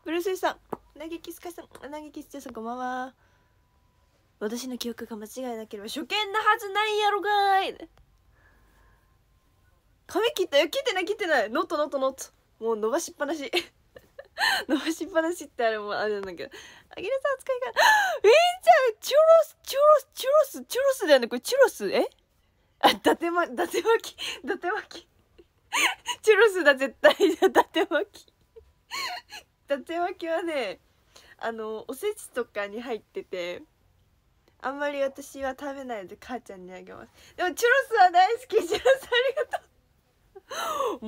ブルースさん、投げキスかさん、投げキスさんこんばんは。私の記憶が間違いなければ初見なはずないやろがーい。髪切ったよ。切ってないノットもう伸ばしっぱなし伸ばしっぱなしってあれもあれなんだけど、あげるさん使い方じゃあチュロスだよね。これチュロスあ、伊達巻きチュロスだ絶対。伊達巻きはね、おせちとかに入ってて、あんまり私は食べないので母ちゃんにあげます。でもチュロスは大好き。チュロスありがとう。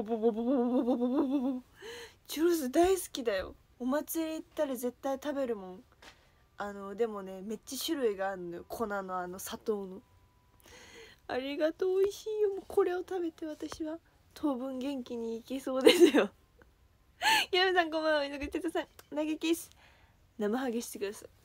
チュロス大好きだよ。お祭り行ったら絶対食べるもん。でもね、めっちゃ種類があるのよ。粉の砂糖の。ありがとう、美味しいよ。もうこれを食べて私は当分元気にいけそうですよ。ギャムさんこんばんは。井上哲さん投げキス生ハゲしてください。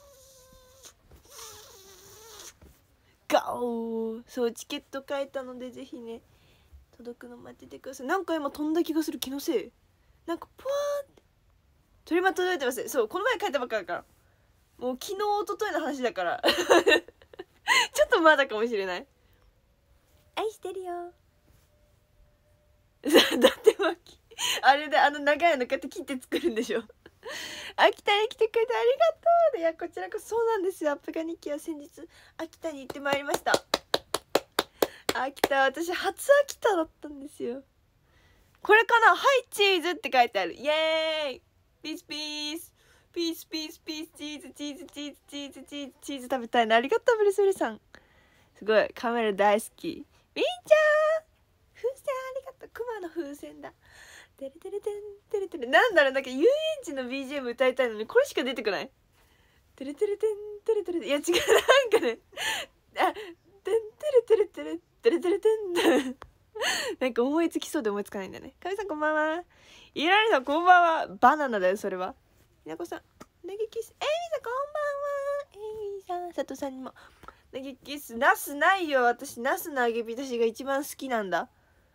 ガオー。そう、チケット買えたのでぜひね届くの待っててください。なんか今飛んだ気がする。気のせい。なんかポワーって鳥間届いてます。そう、この前書いたばっかだから、もう昨日一昨日の話だからちょっとまだかもしれない。愛してるよだって巻きあれで長いのこうやって切って作るんでしょ秋田に来てくれてありがとう。いや、こちらこそ。そうなんですよ。アップガニキは先日秋田に行ってまいりました。秋田、私初秋田だったんですよ。これかな。はいチーズって書いてある。イエーイ。ピースピースピースピースピースチーズチーズチーズチーズチーズチーズ食べたいな。ありがとうブルスリさん。すごいカメラ大好き。みんちゃん風船ありがとう。クマの風船だ。テレテレテンテレテレ。なんだろう、なんか遊園地の BGM 歌いたいのにこれしか出てこない。テレテレテンテレテレ。いや違う、なんかね、あ、テンテレテレテレテレテレテンなんか思いつきそうで思いつかないんだよね。かみさんこんばんは。いらりさんこんばんは。バナナだよそれは。みなこさん投げキス。みさんこんばんは。さん佐藤さんにも投げキス。ナスないよ。私ナスの揚げ浸しが一番好きなんだ。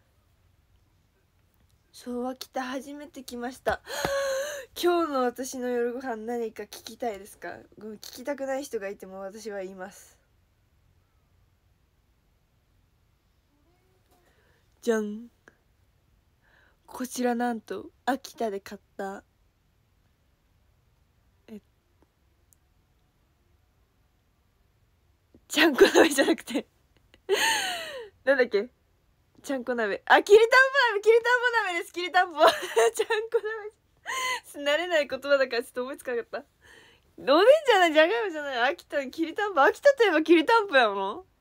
昭和来た。初めて来ました今日の私の夜ご飯何か聞きたいですか。ごめん、聞きたくない人がいても私は言います。じゃん。こちらなんと秋田で買ったちゃんこ鍋じゃなくてなんだっけ、ちゃんこ鍋。あ、きりたんぽ鍋です。きりたんぽちゃんこ鍋慣れない言葉だからちょっと思いつかなかった。おでんじゃない、じゃがいもじゃない、秋田のきりたんぽ。秋田といえばきりたんぽやもん。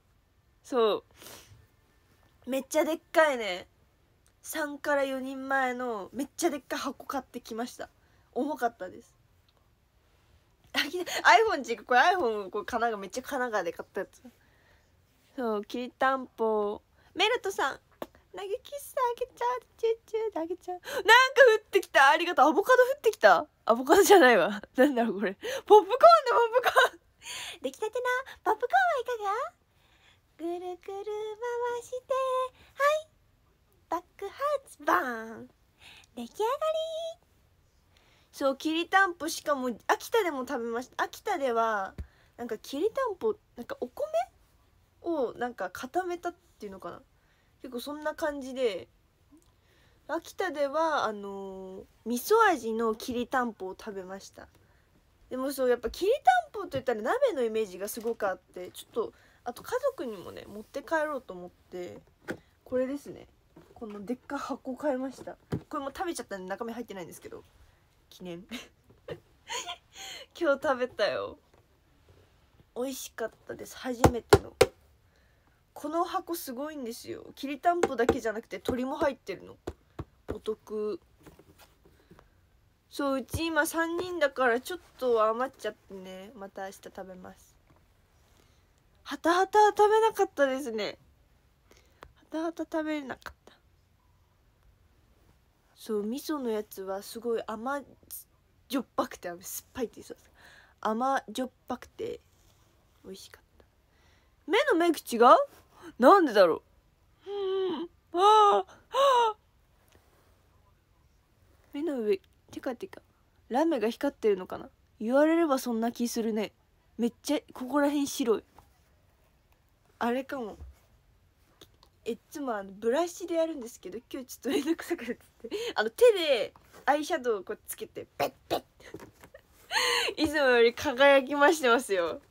そうめっちゃでっかいね、3から4人前のめっちゃでっかい箱買ってきました。重かったです。iPhone 違う、これ iPhone これ神奈川、めっちゃ神奈川で買ったやつ。そうきりたんぽ。メルトさん投げキスあげちゃう。チューチューであげちゃう。なんか降ってきた。ありがとう。アボカド降ってきた。アボカドじゃないわ。なんだろうこれ。ポップコーンだ。ポップコーン出来たてのポップコーンはいかが。ぐるぐる回してはいバックハーツバーン出来上がり。そうきりたんぽ、しかも秋田でも食べました。秋田ではなんかきりたんぽ、なんかお米をなんか固めたっていうのかな、結構そんな感じで、秋田では味噌味のきりたんぽを食べました。でもそうやっぱきりたんぽといったら鍋のイメージがすごくあって、ちょっとあと家族にもね持って帰ろうと思って、これですね、このでっかい箱買いました。これも食べちゃったんで中身入ってないんですけど、記念今日食べたよ。美味しかったです。初めての。この箱すごいんですよ。きりたんぽだけじゃなくて鶏も入ってるの。お得。そう、うち今3人だからちょっと余っちゃってね、また明日食べます。はたはたは食べなかったですね。はたはた食べれなかった。そう、味噌のやつはすごい甘じょっぱくて、酸っぱいって言いそうです。甘じょっぱくて美味しかった。目のメイク違う？なんでだろう。目の上てかラメが光ってるのかな。言われればそんな気するね。めっちゃここら辺白い。あれかも。いつもブラシでやるんですけど、今日ちょっとめんどくさくなって手でアイシャドウをこうつけてペッペッいつもより輝き増してますよ。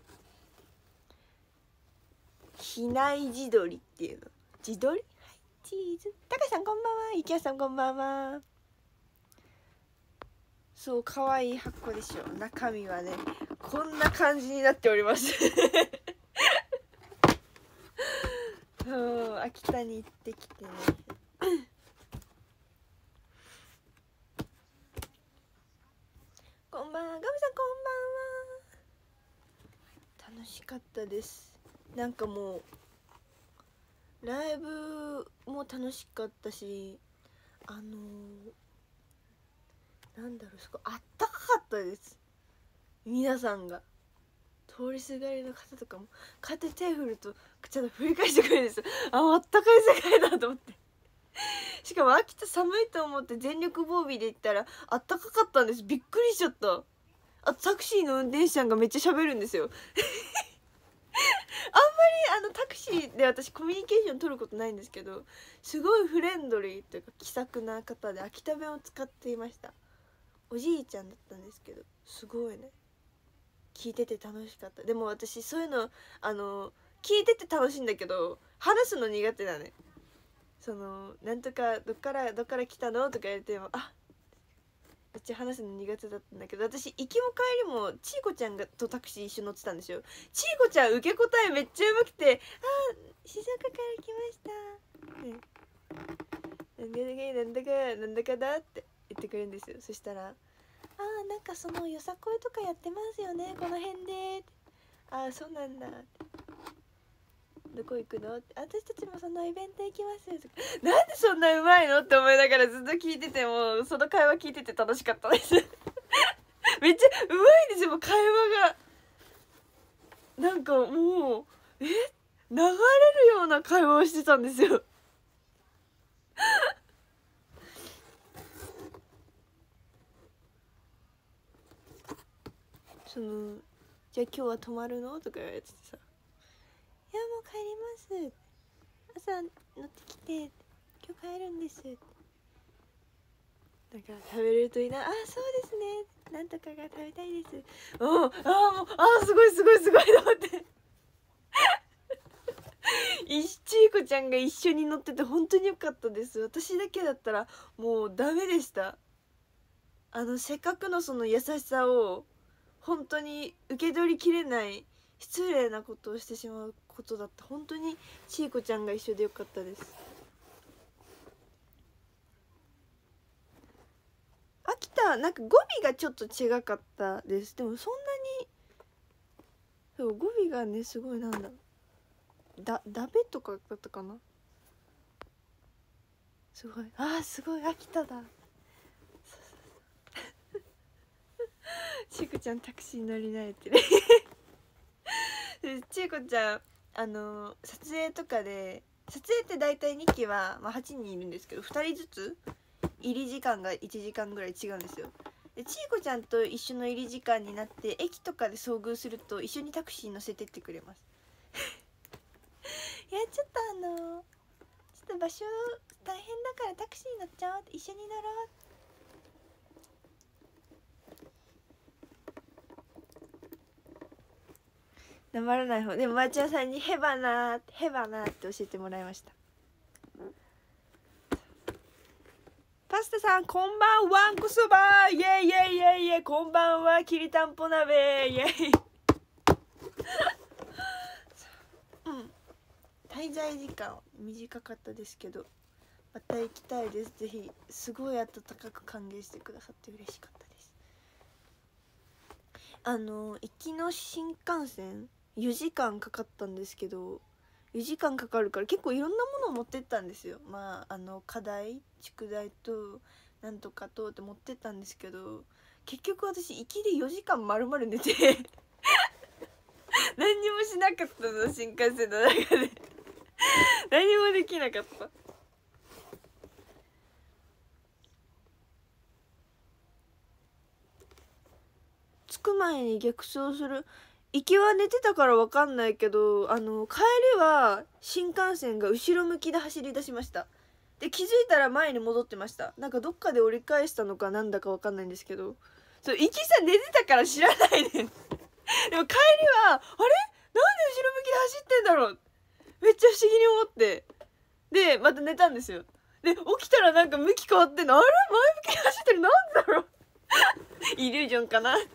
比内地鶏っていうの。地鶏、はい、チーズ。タカさんこんばんは。イキヤさんこんばんは。そう、可愛い箱でしょ。中身はねこんな感じになっております秋田に行ってきてねこんばんは、ガムさんこんばんは。楽しかったです。なんかもうライブも楽しかったし、なんだろう、すごいあったかかったです。皆さんが通りすがりの方とかもこうやって手振るとちょっと振り返してくれるんですよ。あったかい世界だと思ってしかも秋田寒いと思って全力防備で行ったらあったかかったんです。びっくりしちゃった。あとタクシーの運転手さんがめっちゃ喋るんですよあんまりタクシーで私コミュニケーション取ることないんですけど、すごいフレンドリーというか気さくな方で秋田弁を使っていました。おじいちゃんだったんですけど、すごいね、聞いてて楽しかった。でも私そういうの聞いてて楽しいんだけど話すの苦手だね。なんとかどっから来たのとか言われてもめっちゃ話すの苦手だったんだけど、私行きも帰りもちいこちゃんとタクシー一緒乗ってたんですよ。ちいこちゃん受け答えめっちゃうまくて「静岡から来ました」ね、なんだかだって言ってくれるんですよ。そしたらなんかそのよさこいとかやってますよねこの辺で。そうなんだ。どこ行くのって、私たちもそのイベント行きますとか、なんでそんなうまいのって思いながらずっと聞いてて、もその会話聞いてて楽しかったですめっちゃうまいんですよ、会話が。なんかもう流れるような会話をしてたんですよじゃあ今日は泊まるのとか言われててさ、いやもう帰ります、朝乗ってきて今日帰るんです、なんか食べれるといいな。そうですね、なんとかが食べたいです。もうすごいと思ってちいこちゃんが一緒に乗ってて本当に良かったです。私だけだったらもうダメでした。せっかくのその優しさを本当に受け取りきれない失礼なことをしてしまうことだった。本当にちいこちゃんが一緒でよかったです。秋田なんか語尾がちょっと違かったです。でもそんなにそう語尾がねすごい、なんだダベとかだったかな。すごいすごい秋田だちいこちゃんタクシー乗り慣れてるちいこちゃん撮影とかで、撮影って大体2期は、8人いるんですけど2人ずつ入り時間が1時間ぐらい違うんですよ。でちいこちゃんと一緒の入り時間になって駅とかで遭遇すると一緒にタクシー乗せてってくれますいやちょっと場所大変だからタクシー乗っちゃおうって、一緒に乗ろう。なまらない方でも町屋さんにヘバナって教えてもらいました。パスタさんこんばんは、んこそばイエイイエイイエイイエイ、こんばんは、きりたんぽ鍋イエイ滞在時間短かったですけどまた行きたいです。ぜひ。すごい温かく歓迎してくださって嬉しかったです。行きの新幹線4時間かかったんですけど、4時間かかるから結構いろんなものを持ってったんですよ。課題宿題となんとかとって持ってったんですけど、結局私行きで4時間丸々寝て何にもしなかったの、新幹線の中で何もできなかった。 6枚に逆走する。行きは寝てたから分かんないけど、帰りは新幹線が後ろ向きで走り出しました。で気づいたら前に戻ってました。なんかどっかで折り返したのかなんだか分かんないんですけど、そう行きさ寝てたから知らないねんでも帰りはあれなんで後ろ向きで走ってんだろう、めっちゃ不思議に思って、でまた寝たんですよ。で起きたらなんか向き変わってんの、あれ前向きで走ってる、なんだろうイリュージョンかな。あ、シー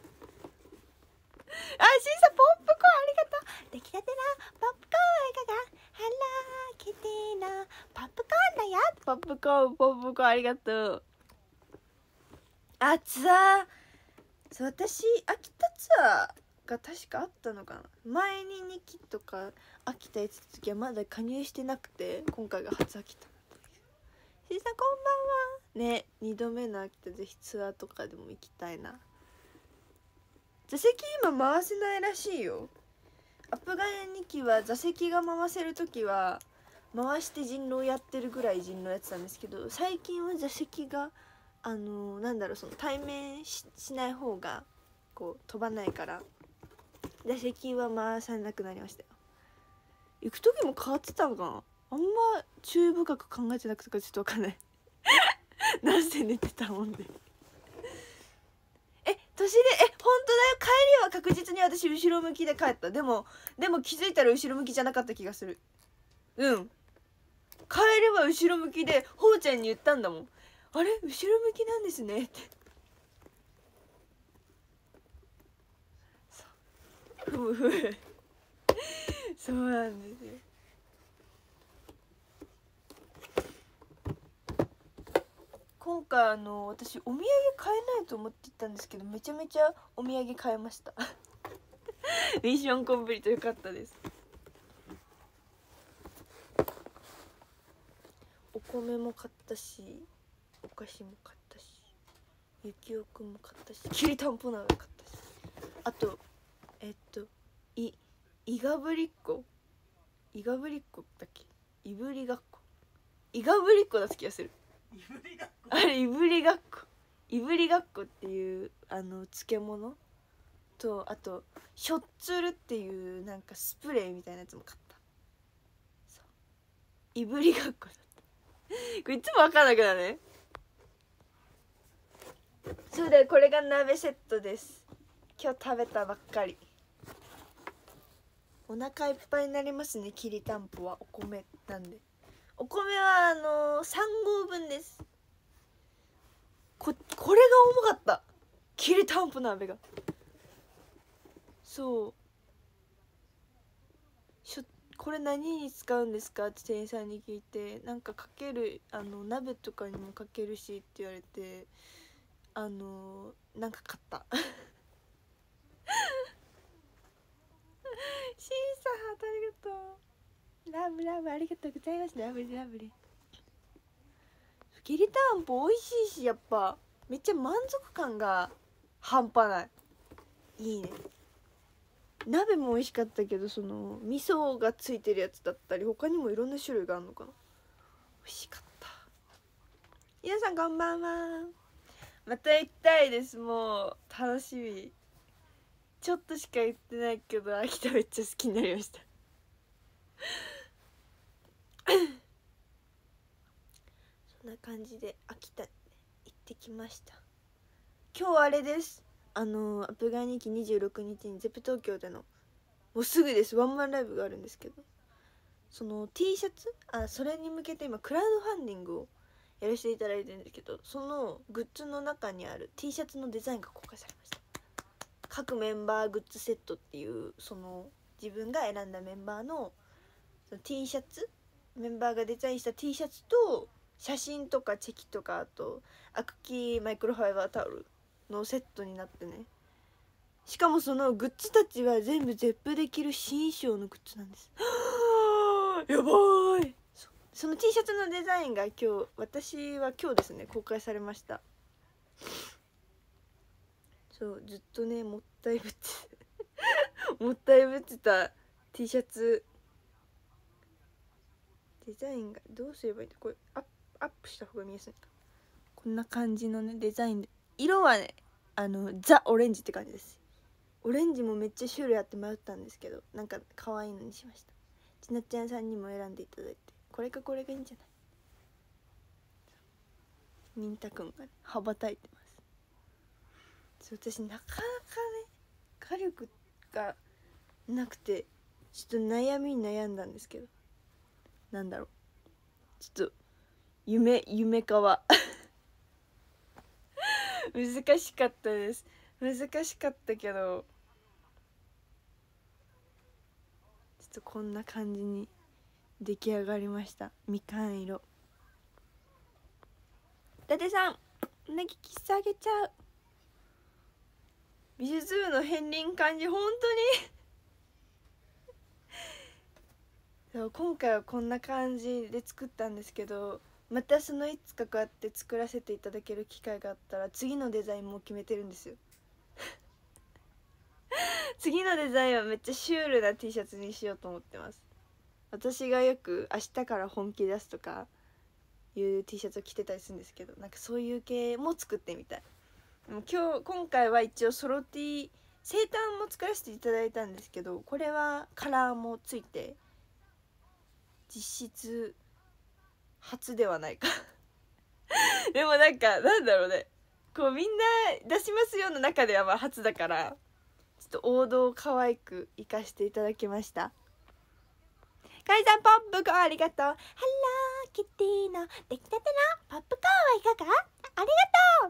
サポップコーンありがとう。出来たてのポップコーンいかが、ハローキティのポップコーンだよ。ポップコーンポップコーンありがとう。あ、ツアー、そう、私秋田ツアーが確かあったのかな。前に2期とか秋田行ってた時はまだ加入してなくて、今回が初秋田。シーサこんばんはね。2度目の秋田、ぜひツアーとかでも行きたいな。座席今回せないらしいよ。アップガヤ2期は座席が回せる時は回して人狼やってるぐらい人狼やってたんですけど、最近は座席がなんだろう、その対面 しない方がこう飛ばないから座席は回さなくなりましたよ。行く時も変わってたのかな、あんま注意深く考えてなくてかちょっと分かんないなんせ寝てたもんで年で本当だよ。帰りは確実に私後ろ向きで帰った。でも気づいたら後ろ向きじゃなかった気がする。うん、帰りは後ろ向きでほうちゃんに言ったんだもん。あれ後ろ向きなんですねってふむふむそうなんですよ。今回私お土産買えないと思って行ったんですけど、めちゃめちゃお土産買えましたミッションコンプリートよかったです。お米も買ったし、お菓子も買ったし、ゆきおくんも買ったし、きりたんぽ鍋買ったし、あとイガブリッコだっけ、いぶりがっこ、イガブリッコだった気がする。あれいぶりがっこっていう漬物と、あとしょっつるっていうなんかスプレーみたいなやつも買った。そういぶりがっこだったこれいつも分かんなくなるね。そうだよ、これが鍋セットです。今日食べたばっかり。お腹いっぱいになりますね。きりたんぽはお米なんで、お米は3合分です。これが重かった、きりたんぽ鍋が。そうこれ何に使うんですかって店員さんに聞いて、なんかかける鍋とかにもかけるしって言われて、なんか買ったシーサーハートありがとう、ラブラブありがとうございます。ラブリラブリ、きりたんぽ美味しいし、やっぱめっちゃ満足感が半端ない、いいね。鍋も美味しかったけど、その味噌がついてるやつだったり他にもいろんな種類があるのかな、美味しかった。皆さんこんばんは。また行きたいです。もう楽しみ。ちょっとしか行ってないけど秋田めっちゃ好きになりましたそんな感じで秋田行ってきました。今日あれです、アップガイ2期26日にゼップ東京でのもうすぐですワンマンライブがあるんですけど、その T シャツそれに向けて今クラウドファンディングをやらせていただいてるんですけど、そのグッズの中にある T シャツのデザインが公開されました。各メンバーグッズセットっていう、その自分が選んだメンバーのその T シャツ、メンバーがデザインした T シャツと写真とかチェキとか、あとアクキーマイクロファイバータオルのセットになってね、しかもそのグッズたちは全部ゼップできる新衣装のグッズなんですやばーい。その T シャツのデザインが私は今日ですね公開されました。そうずっとねもったいぶってた T シャツデザインがどうすればいいんだこれ、アップした方が見やすいか。こんな感じのねデザインで、色はねザ・オレンジって感じです。 オレンジもめっちゃ種類あって迷ったんですけど、なんか可愛いのにしました。ちなっちゃんさんにも選んでいただいて、これかこれがいいんじゃない。ミンタくんがね羽ばたいてます。私なかなかね火力がなくてちょっと悩みに悩んだんですけど、なんだろう、ちょっと夢かは難しかったです。難しかったけど、ちょっとこんな感じに出来上がりました。みかん色。伊達さんうなぎキスあげちゃう。美術部の片鱗感じ本当にそう、今回はこんな感じで作ったんですけど、またそのいつかこうやって作らせていただける機会があったら次のデザインも決めてるんですよ次のデザインはめっちゃシュールな T シャツにしようと思ってます。私がよく明日から本気出すとかいう T シャツを着てたりするんですけど、なんかそういう系も作ってみたい。今回は一応ソロ T 生誕も作らせていただいたんですけど、これはカラーもついて実質初ではないかでもなんかなんだろうね、こうみんな出しますよの中ではまあ初だから、ちょっと王道を可愛く生かしていただきました。カイさんポップコーンありがとう。ハローキティの出来たてのポップコーンはいかが？ありがとう。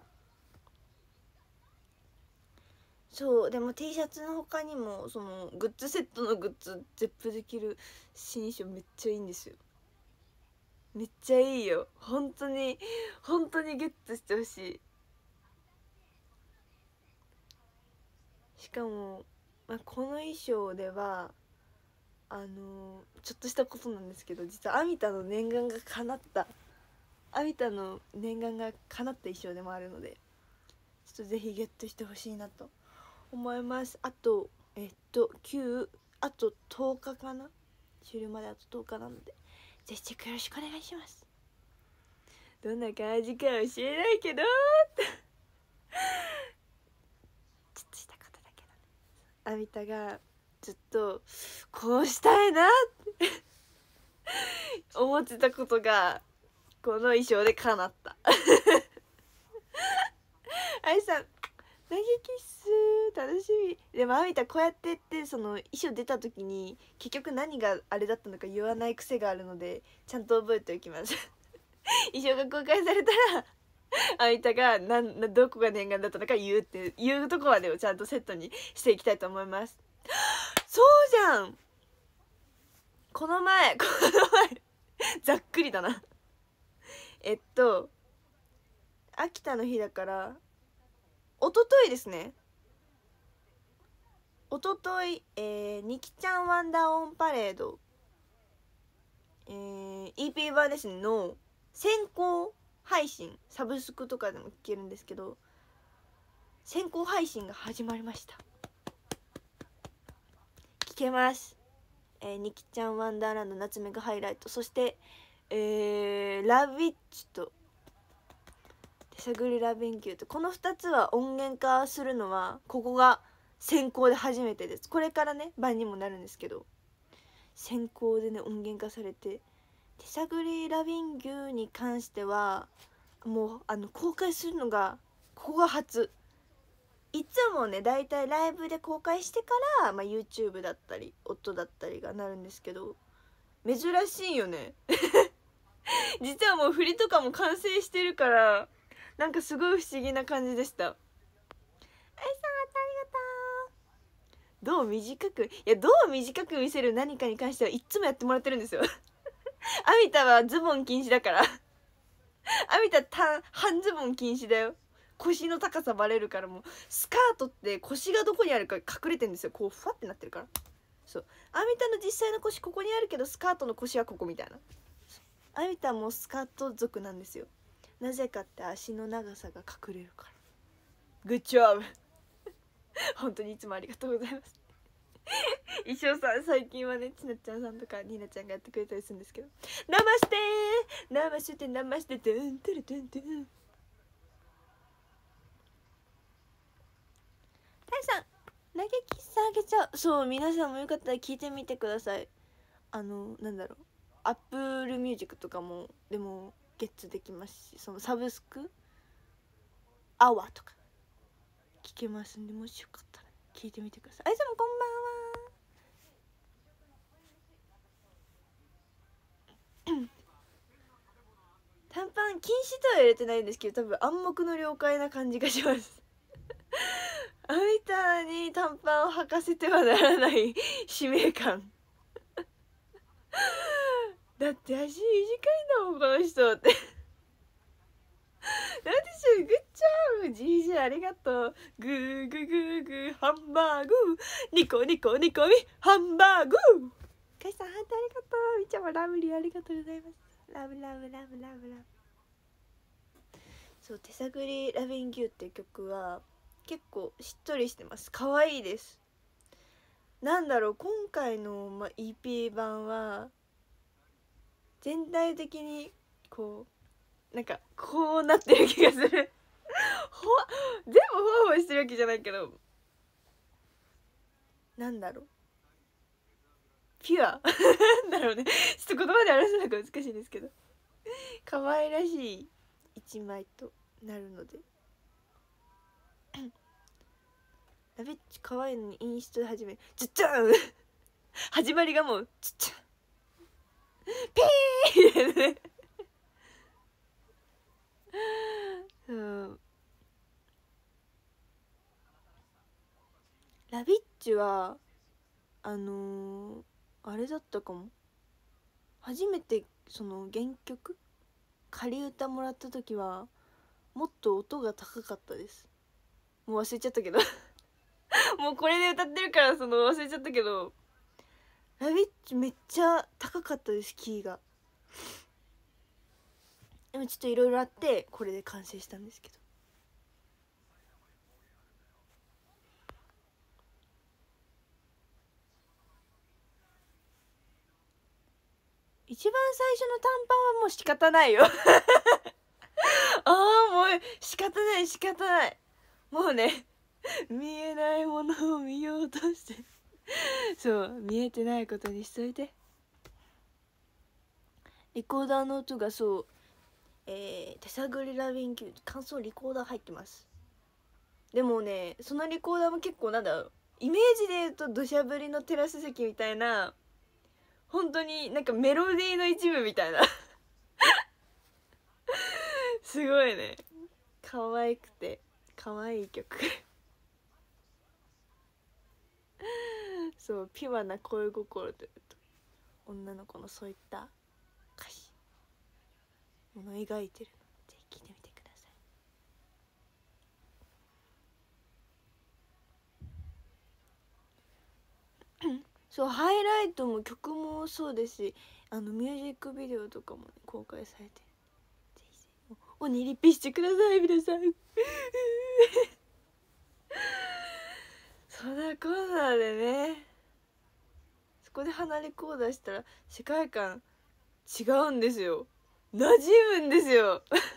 そうでも T シャツの他にもそのグッズセットのグッズゼップできる新衣装めっちゃいいんですよ。めっちゃいいよ、本当に本当にゲットしてほしい。しかも、この衣装ではちょっとしたことなんですけど、実はアミタの念願が叶った衣装でもあるので、ちょっとぜひゲットしてほしいなと思います。あと9あと10日かな、終了まであと10日なのでぜひチェックよろしくお願いします。どんな感じか教えないけどちょっとしたことだけどね、アミタがずっとこうしたいなって思ってたことがこの衣装で叶ったあいさん投げキッス楽しみ。でもアミタこうやってってその衣装出た時に結局何があれだったのか言わない癖があるのでちゃんと覚えておきます衣装が公開されたらアミタがどこが念願だったのか言うとこまでをちゃんとセットにしていきたいと思いますそうじゃん、この前ざっくりだな秋田の日だから一昨日ですね、一昨日ニキちゃんワンダーオンパレードEP 版ですねの先行配信、サブスクとかでも聞けるんですけど先行配信が始まりました。聞けます。ニキちゃんワンダーランド夏メガハイライト、そしてラビッチと手探りラビンキューと、この2つは音源化するのはここが先行で初めてです。これからね版にもなるんですけど先行でね音源化されて、手探りラビンキューに関してはもう公開するのがここが初。いつもねだいたいライブで公開してから、YouTube だったり音だったりがなるんですけど珍しいよね実はもう振りとかも完成してるからなんかすごい不思議な感じでした。あいさんありがとう。どう短く見せる何かに関してはいっつもやってもらってるんですよアミタはズボン禁止だからアミタ半ズボン禁止だよ。腰の高さバレるから。もうスカートって腰がどこにあるか隠れてるんですよ、こうふわってなってるから。そうアミタの実際の腰ここにあるけどスカートの腰はここみたいな。アミタもスカート族なんですよ。なぜかって足の長さが隠れるから。グッジョブ本当にいつもありがとうございます衣装さん最近はねちなちゃんさんとかニーナちゃんがやってくれたりするんですけど、ナマステーナマステナマステトゥントゥルトゥントゥン。タイさん投げキスあげちゃう。そう、皆さんもよかったら聞いてみてください。なんだろう、アップルミュージックとかもでもゲッツできますし、そのサブスクアワーとか聞けますんで、もしよかったら聞いてみてください。あいつもこんばんは。短パン禁止とは入れてないんですけど、多分暗黙の了解な感じがしますあみたいに短パンを履かせてはならない使命感だって足短いんだもんこの人ってなんでしょう。グッチャー GG ありがとう。グーグーグーグーハンバーグニコニコニコミハンバーグカイさんハートありがとう。みちゃんもラブリーありがとうございます。ラブラブラブラブラブ。そう、手探りラビンギューっていう曲は結構しっとりしてます。可愛いです。なんだろう、今回の、EP 版は全体的にこうなんかこうなってる気がする全部ほわほわしてるわけじゃないけど、なんだろう、ピュアなんだろうね、ちょっと言葉で表すのが難しいんですけど、可愛らしい一枚となるのでラビッチ可愛いのにインストで始めちっちゃん始まりがもうちっちゃんピーねうん、ラビッチはあれだったかも。初めてその原曲仮歌もらった時はもっと音が高かったです。もう忘れちゃったけどもうこれで歌ってるからその忘れちゃったけど、ラビッチめっちゃ高かったです、キーが。でもちょっといろいろあってこれで完成したんですけど、一番最初の短パンはもう仕方ないよああもう仕方ない仕方ない、もうね見えないものを見ようとしてそう見えてないことにしといて。リコーダーの音がそう手探りラビンギュー感想リコーダー入ってます。でもねそのリコーダーも結構なんだろう、イメージで言うと土砂降りのテラス席みたいな、本当になんかメロディーの一部みたいなすごいね可愛くて可愛い曲そうピュアな恋心というと女の子のそういった歌詞もの描いてるのでぜひ聴いてみてくださいそうハイライトも曲もそうですしミュージックビデオとかも、ね、公開されてる。ぜひぜひおにリピしてください皆さんそんなコーナーでね、そこで鼻リコーダーしたら世界観違うんですよ、馴染むんですよ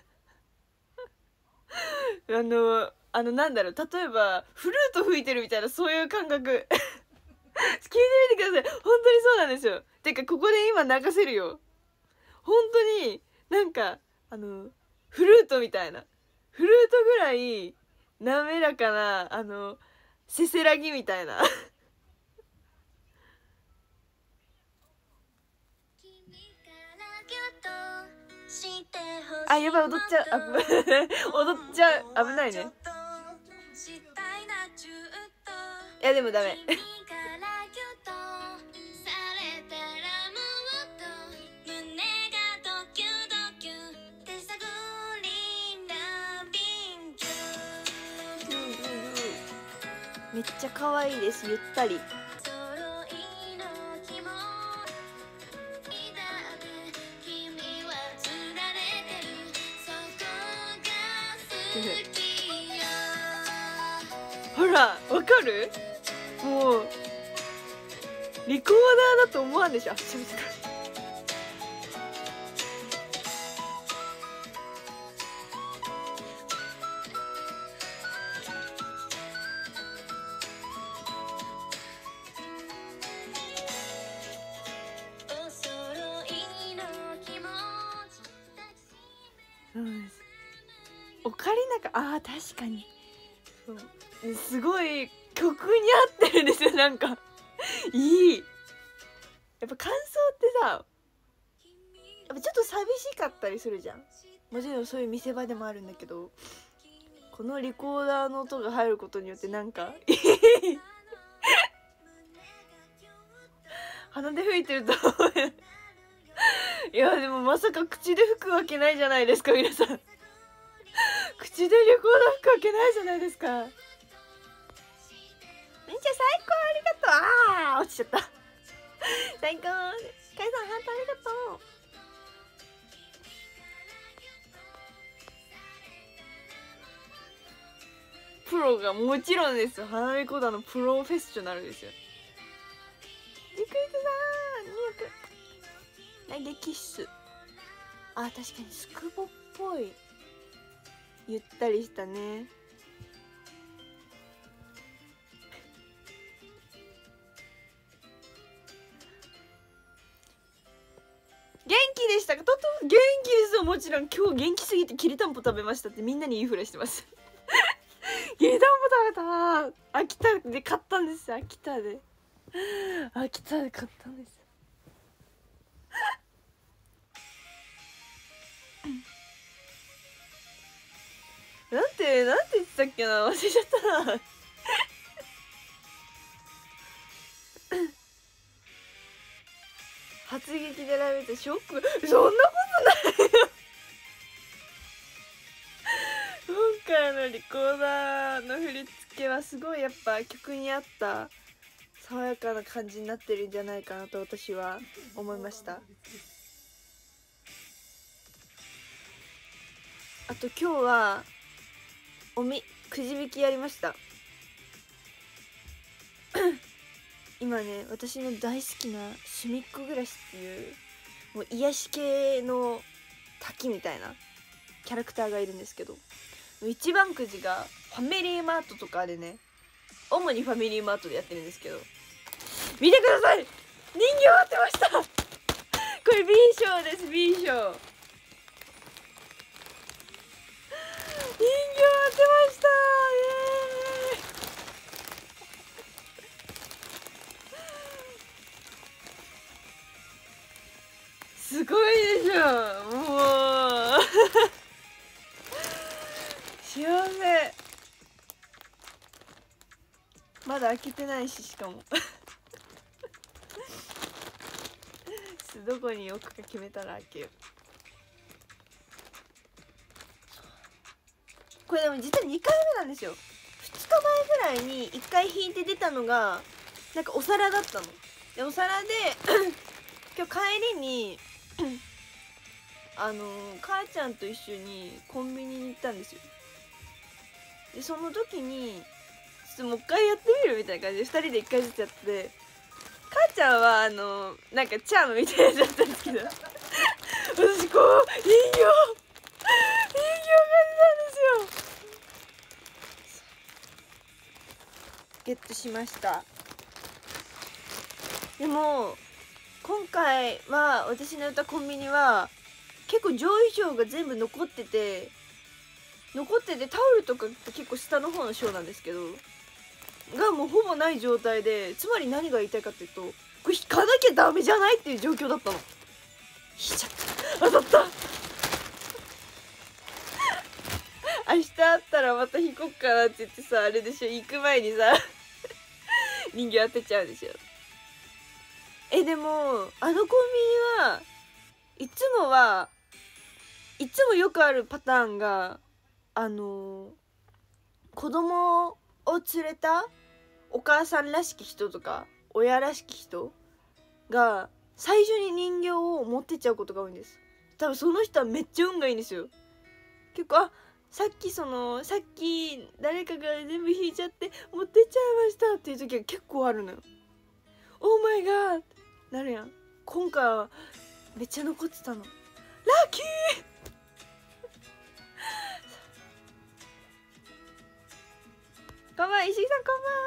なんだろう、例えばフルート吹いてるみたいなそういう感覚聞いてみてください、本当にそうなんですよ。てかここで今流せるよ、本当になんかフルートみたいな、フルートぐらい滑らかなせせらぎみたいなあ、やばい、踊っちゃう踊っちゃう、危ないね。いやでもダメめっちゃ可愛いです、ゆったりほらわかる、もうリコーダーだと思わんでしょ。あ、すいませんかりなか確かにそうすごい曲に合ってるんですよ。なんかいい。やっぱ感想ってさ、やっぱちょっと寂しかったりするじゃん。もちろんそういう見せ場でもあるんだけど、このリコーダーの音が入ることによってなんか鼻で吹いてると思ういやでもまさか口で吹くわけないじゃないですか皆さん口でリコーダー吹くわけないじゃないですか。みんちゃん最高ありがとう。落ちちゃった最高。かいさんハートありがとう。プロがもちろんですよ。花火コーダーのプロフェッショナルですよ。リクイズさん200投げキッス。確かにスクボっぽいゆったりしたね。元気でしたか？元気ですよ。もちろん今日元気すぎてきりたんぽ食べましたってみんなに言いふらしてますきりたんぽ食べた。秋田で買ったんですよ。秋田で買ったんですなんて言ってたっけな、忘れちゃったな発撃でライブってショック。そんなことないよ今回のリコーダーの振り付けはすごいやっぱ曲に合った爽やかな感じになってるんじゃないかなと私は思いました。あと今日はくじ引きやりました今ね、私の大好きなすみっこ暮らしっていうもう癒し系の滝みたいなキャラクターがいるんですけど、一番くじがファミリーマートとかでね、主にファミリーマートでやってるんですけど、見てください、人形当てましたこれ B 賞です。 B 賞人形当てましたイエーイすごいでしょもう幸せ。まだ開けてないし、しかもどこに置くか決めたら開けよう。これでも実は2回目なんですよ。2日前ぐらいに1回引いて出たのがなんかお皿だったので、お皿で今日帰りに母ちゃんと一緒にコンビニに行ったんですよ。でその時にちょっともう一回やってみるみたいな感じで2人で1回ずつやって、母ちゃんはなんかチャームみたいなやつだったんですけど私こう人形が出たんですよ。ゲットしました。でも今回は私の歌コンビニは結構上位賞が全部残っててタオルとかって結構下の方の賞なんですけどがもうほぼない状態で、つまり何が言いたいかっていうと、これ引かなきゃダメじゃないっていう状況だったの。引いちゃった、当たった明日会ったらまた引こっかなって言ってさ、あれでしょ、行く前にさ人形当てちゃうでしょ。でもコンビニはいつもよくあるパターンが子供を連れたお母さんらしき人とか親らしき人が最初に人形を持ってっちゃうことが多いんです。多分その人はめっちゃ運がいいんですよ。結構さっき誰かが全部引いちゃって持ってっちゃいましたっていう時は結構あるのよ。オーマイガーってなるやん。今回はめっちゃ残ってたの。ラッキーこんばんは、石井さんこんばんは。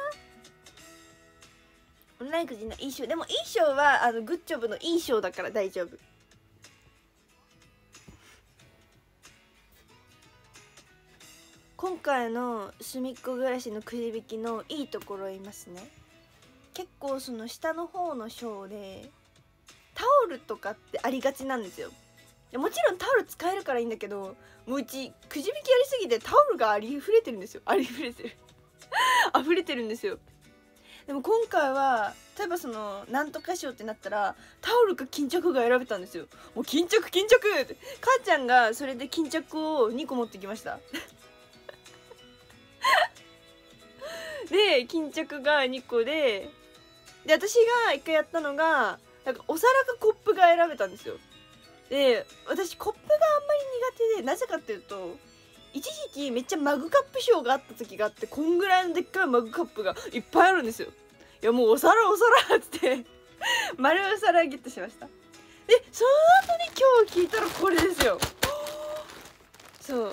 オンラインくじのいい賞。でもいい賞はグッジョブのいい賞だから大丈夫。 今回のすみっこ暮らしのくじ引きのいいところを言いますね。結構その下の方の章でタオルとかってありがちなんですよ。もちろんタオル使えるからいいんだけど、もううちくじ引きやりすぎてタオルがありふれてるんですよ。ありふれてる溢れてるんですよ。でも今回は例えばそのなんとか賞ってなったらタオルか巾着が選べたんですよ。もう巾着巾着って母ちゃんがそれで巾着を2個持ってきましたで巾着が2個で私が1回やったのがなんかお皿かコップが選べたんですよ。で私コップがあんまり苦手で、なぜかっていうと一時期めっちゃマグカップ賞があった時があって、こんぐらいのでっかいマグカップがいっぱいあるんですよ。いやもうお皿って丸お皿ゲットしました。でその後に今日聞いたらこれですよ。そう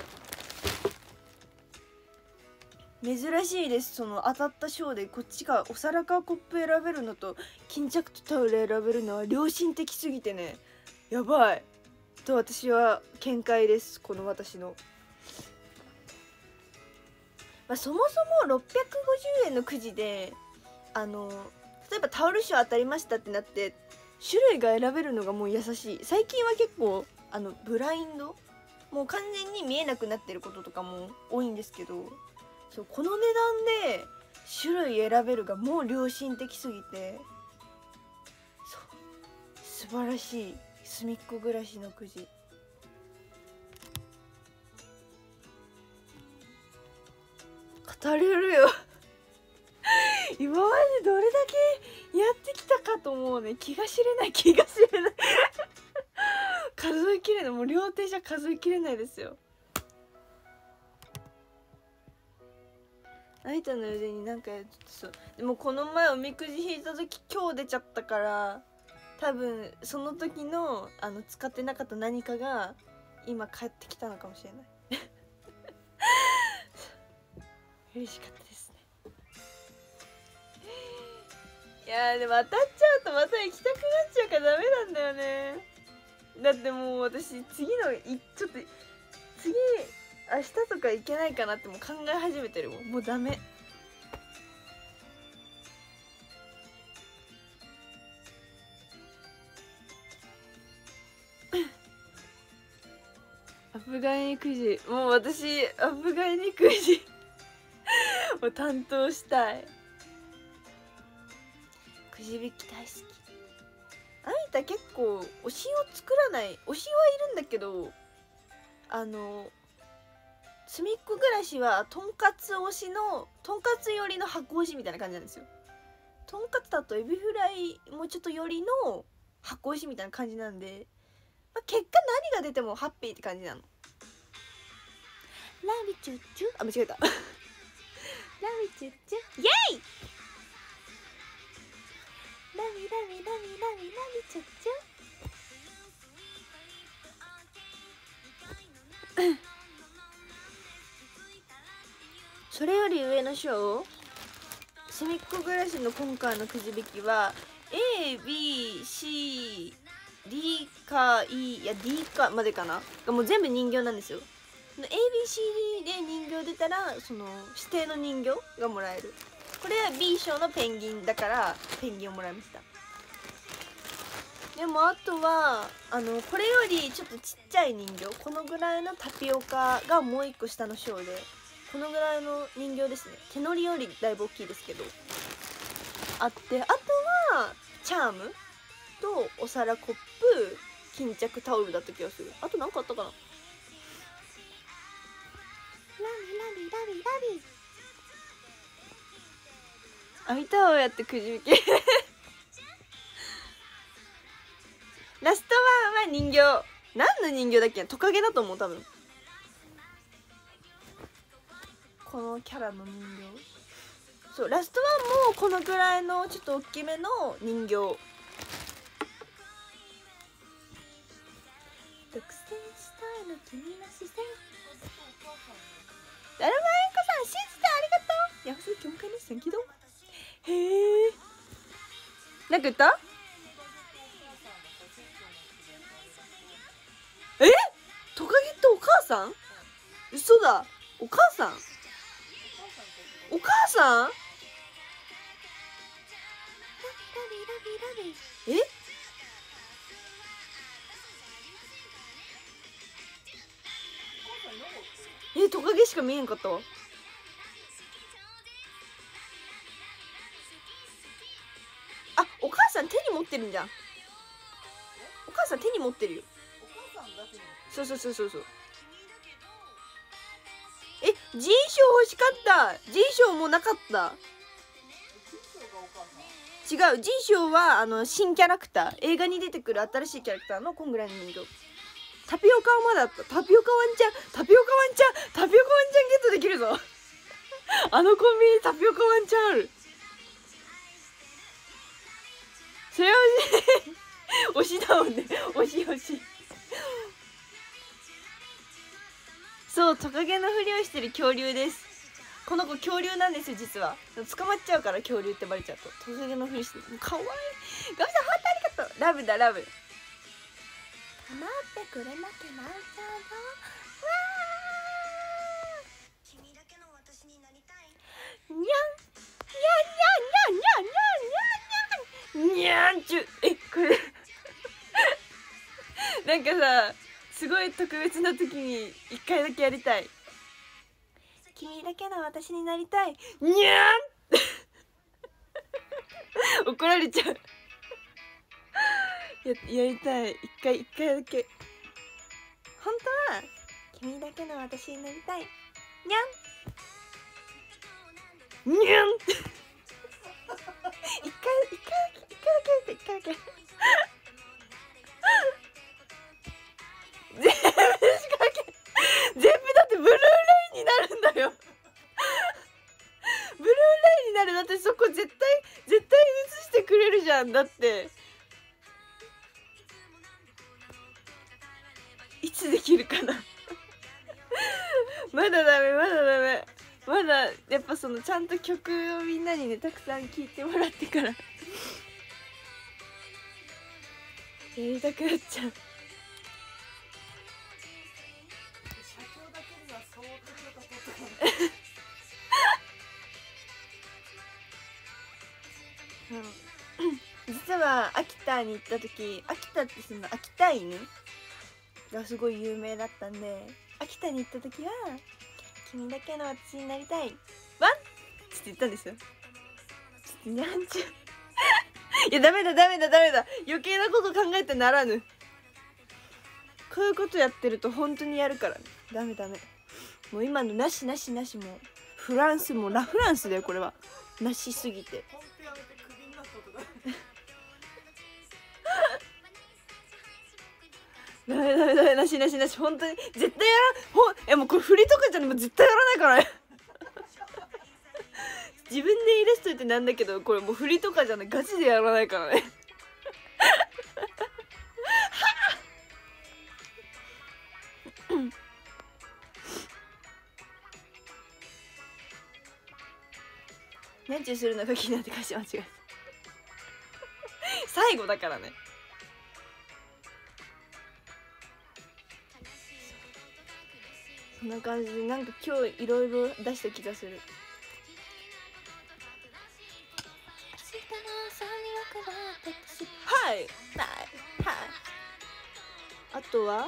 珍しいです。その当たった賞でこっちがお皿かコップ選べるのと巾着とタオル選べるのは良心的すぎてね、やばいと私は見解です。この私のそもそも650円のくじで例えばタオル賞当たりましたってなって種類が選べるのがもう優しい。最近は結構ブラインドもう完全に見えなくなってることとかも多いんですけど、そうこの値段で種類選べるがもう良心的すぎて、そう素晴らしいすみっこ暮らしのくじ。語れるよ今までどれだけやってきたかと思うね。気が知れない数えきれない。もう両手じゃ数えきれないですよ。あいたの腕になんかやってそう。でもこの前おみくじ引いた時今日出ちゃったから、多分その時の使ってなかった何かが今帰ってきたのかもしれない嬉しかったですね。いやでも当たっちゃうとまた行きたくなっちゃうからダメなんだよね。だってもう私ちょっと次明日とか行けないかなってもう考え始めてるもん。もうダメアフガニくじ、もう私アフガニくじを担当したい。くじ引き大好き。あいた結構推しを作らない。推しはいるんだけどすみっこ暮らしはとんかつ推しのとんかつ寄りの箱推しみたいな感じなんですよ。とんかつだとエビフライもうちょっと寄りの箱推しみたいな感じなんで、結果何が出てもハッピーって感じなの。ラビチュッチュ、あ間違えたラビチュッチュイエイラビチュッチュそれより上の章、すみっこ暮らしの今回のくじ引きは ABCD か E いや D かまでかながもう全部人形なんですよ。ABCD で人形出たらその指定の人形がもらえる。これは B 賞のペンギンだからペンギンをもらいました。でもあとはこれよりちょっとちっちゃい人形、このぐらいのタピオカがもう一個下の章で、このぐらいの人形ですね。手乗りよりだいぶ大きいですけどあって、あとはチャームとお皿コップ巾着タオルだった気がする。あと何かあったかな。ラビあみたをやってくじ引きラストワンは人形。何の人形だっけ。トカゲだと思う多分。このキャラの人形。そうラストワンもこのぐらいのちょっと大きめの人形。独占したいの君の視線。だるまえんこさん信じてありがとう。ヤフス教会に先導。へえ。なんか言った？トカゲってお母さん？嘘だ。お母さん？ さんトカゲしか見えんかったわ。あ、お母さん手に持ってるんじゃん。お母さん手に持ってるよ。そうそうそうそうそう。ジン賞欲しかった。ジン賞もうなかった。違う、ジン賞は新キャラクター、映画に出てくる新しいキャラクターのこんぐらいの人形。タピオカはまだあった。タピオカワンちゃん、タピオカワンちゃん、タピオカワンちゃんゲットできるぞ。コンビニタピオカワンちゃんある。それは推しだもんね。推し推し。そう、トカゲのふりをしてる恐竜です。この子恐竜なんですよ実は。捕まっちゃうから恐竜ってバレちゃうと。トカゲのふりしてる。かわいい。ガミさんハートありがとう。ラブだラブ。構ってくれなきゃなんちゃうぞ。わー。君だけの私になりたい。にゃんにゃんにゃんにゃんにゃんにゃんにゃんにゃんにゃんちゅ。これなんかさ、すごい特別な時に一回だけやりたい。君だけの私になりたい。にゃん怒られちゃう。やりたい。一回だけ。本当は君だけの私になりたい。にゃんにゃん一回だけ全部だってブルーレイになるんだよ。ブルーレイになる。だってそこ絶対映してくれるじゃん。だっていつできるかな。まだダメ。まだやっぱそのちゃんと曲をみんなにねたくさん聴いてもらってからやりたくなっちゃう。実は秋田に行った時、秋田ってその秋田犬がすごい有名だったんで、秋田に行った時は君だけの私になりたいワンって言ったんですよ。ちょっとにゃんちゅいやダメだ余計なこと考えてならぬ。こういうことやってると本当にやるからね。ダメもう今のなしもうフランスもラフランスだよこれは。なしすぎてダメなし本当に絶対やらん。もうこれ振りとかじゃね、もう絶対やらないからね自分でイラストってなんだけど、これもう振りとかじゃない、ガチでやらないからねなんちゅうするのか気になって歌詞間違えた最後だからね。そんな感じでなんか今日いろいろ出した気がする。はいあとは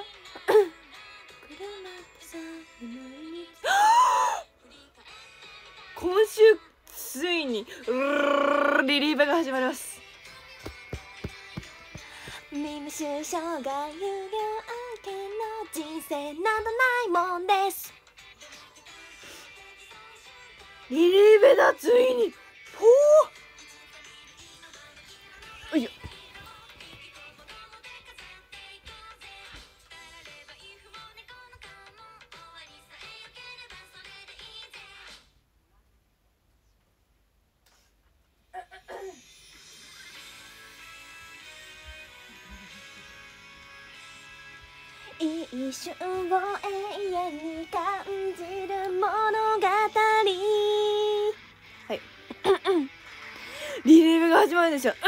今週ついにリリーベが始まります。ミム首相が有料案件の人生などないもんです。リリーベだついに。ほー、よいしょ。一瞬を永遠に感じる物語。はいリリーベが始まるんですよ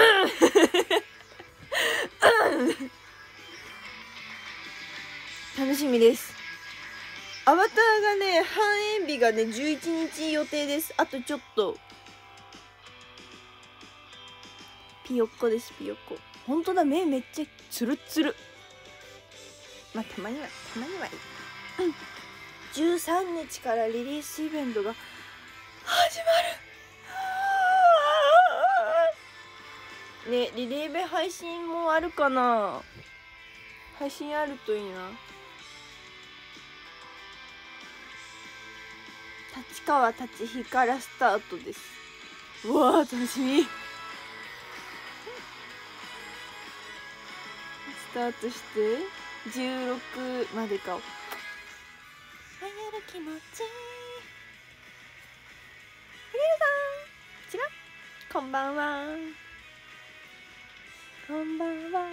楽しみです。 アバターがね、反映日がね11日予定です。あとちょっと。ピヨッコです、ピヨッコ。ほんとだ、目めっちゃツルツル。まあたまにはいい。13日からリリースイベントが始まる。ね、リレーベ配信もあるかな。配信あるといいな。立川立飛からスタートです。うわー、楽しみ。スタートして16までか。はやる気持ち。ふげるさん、違う、こんばんは。こんばんは。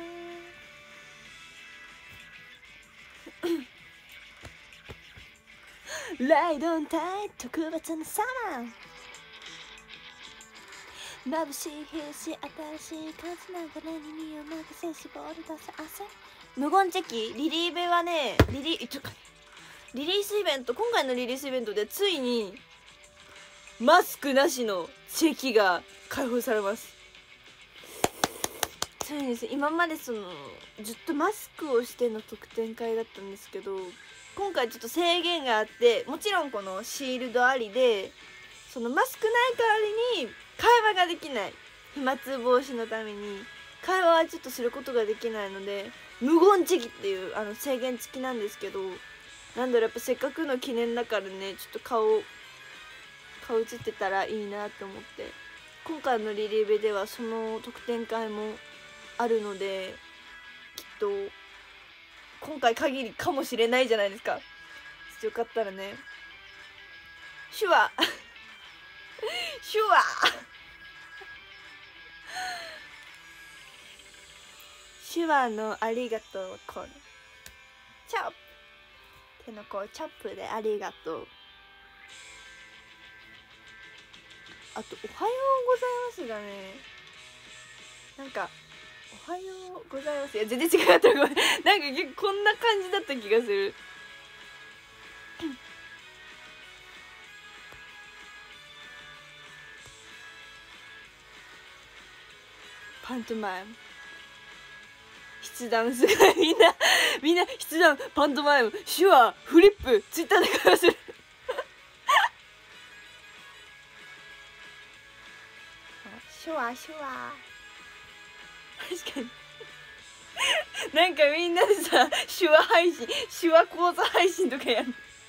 ライドンタイ特別なサマー。眩しい日し新しい風ながらに身を任せ絞り出す汗。無言チェキリリーベはね、リリースイベント、今回のリリースイベントでついにマスクなしのチェキが開放されます。そうです。今までずっとマスクをしての特典会だったんですけど、今回ちょっと制限があって、もちろんこのシールドありで、そのマスクない代わりに会話ができない、飛沫防止のために会話はちょっとすることができないので、無言チェキっていう制限付きなんですけど、なんだろう、やっぱせっかくの記念だからね、ちょっと顔映ってたらいいなと思って、今回のリリーベではその特典会もあるので、きっと今回限りかもしれないじゃないですか。よかったらね、手話手話のありがとう、このチャップ、手のこうチャップでありがとう。あとおはようございますがね、なんかおはようございます、いや全然違かった、ごめん、なんか結構こんな感じだった気がする。パントマイム、筆談、すごい、みんな筆談、パントマイム、手話、フリップ、ツイッターで会話する手話確かになんかみんなでさ、手話配信、手話講座配信とかやる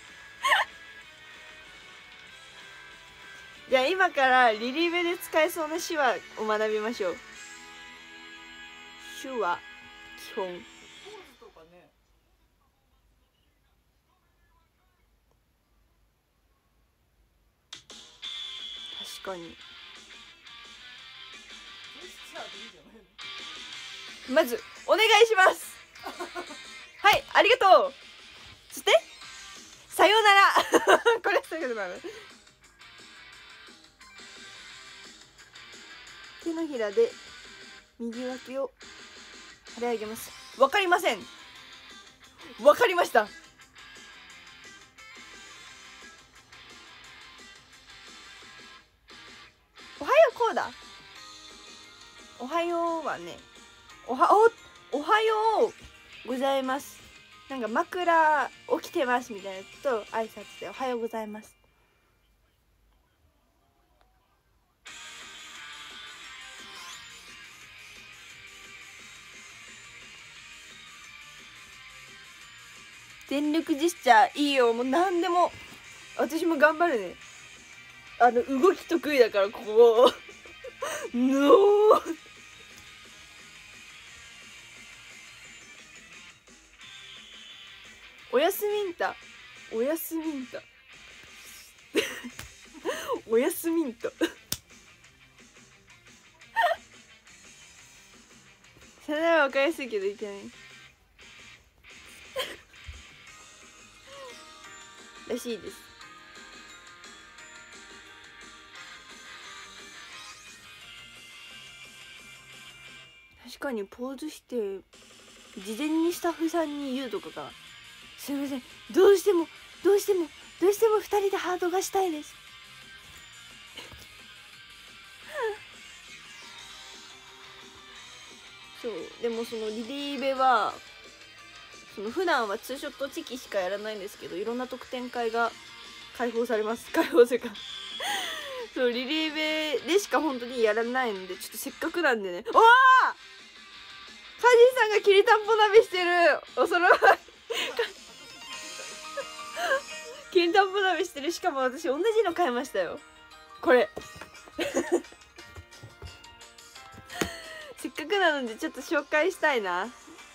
じゃあ今からリリーベで使えそうな手話を学びましょう。手話基本、確かに。まずお願いしますはい、ありがとう。そしてさようならこれさようなら。手のひらで右脇を張り上げます。わかりません。わかりました。おはよう、こうだ。おはようはね、おはようございます。なんか枕起きてますみたいなやつと挨拶でおはようございます。全力ジェスチャーいいよ、もう何でも。私も頑張るね。動き得意だから、ここのおやすみんた、おやすみんたおやすみんたさよならわかりやすいけどいけないらしいです。確かにポーズして事前にスタッフさんに言うとかが、すいません、どうしてもどうしても2人でハードがしたいです。そうでもそのリリーベはその普段はツーショットチキしかやらないんですけど、いろんな特典会が開放されます。開放というかそうリリーベでしか本当にやらないんで、ちょっとせっかくなんでね。おお、カジさんがきりたんぽ鍋してる。おそろいきりたんぽ鍋してる。しかも私同じの買いましたよ、これせっかくなのでちょっと紹介したいな。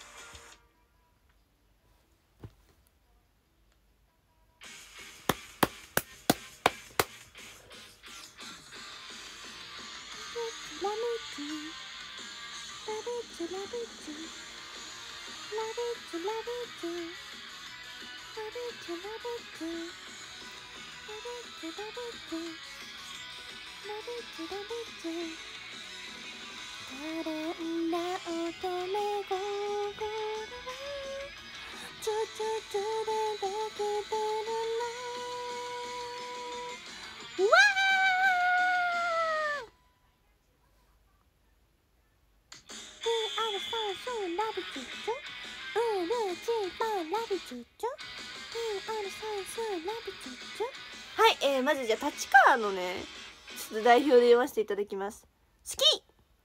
はい、まずじゃあ立川のねちょっと代表で読ませていただきます。好き、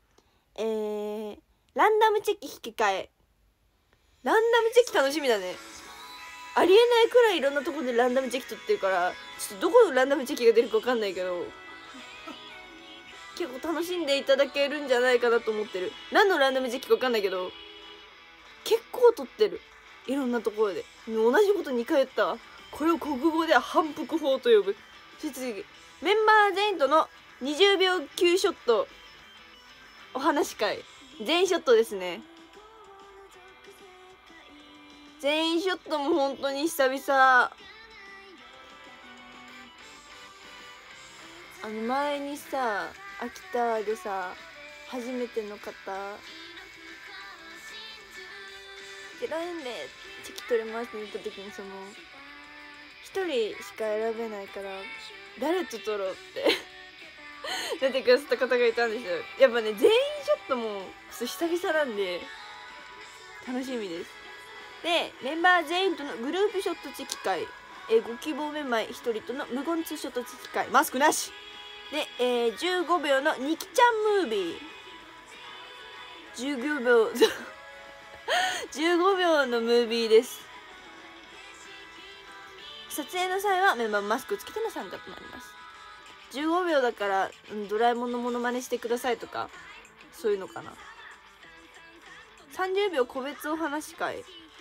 ランダムチェキ引き換え。ランダムチェキ楽しみだね。ありえないくらいいろんなところでランダムチェキ取ってるから、ちょっとどこのランダムチェキが出るか分かんないけど、結構楽しんでいただけるんじゃないかなと思ってる。何のランダムチェキか分かんないけど結構取ってる、いろんなところで。同じこと2回言ったわ。これを国語では反復法と呼ぶ。そして次、メンバー全員との20秒9ショットお話し会。全員ショットですね。全員ショットも本当に久々。前にさ秋田でさ初めての方0円でチェキ取れますって言った時に、その1人しか選べないから誰と取ろうって出てくださった方がいたんですよ。やっぱね、全員ショットも久々なんで楽しみです。で、メンバー全員とのグループショットチェキ会、ご希望メンバー1人との無言ツーショットチェキ会、マスクなしで、15秒のニキちゃんムービー、15秒15秒のムービーです。撮影の際はメンバーマスクをつけての参加となります。15秒だから、ドラえもんのモノマネしてくださいとかそういうのかな。30秒個別お話し会、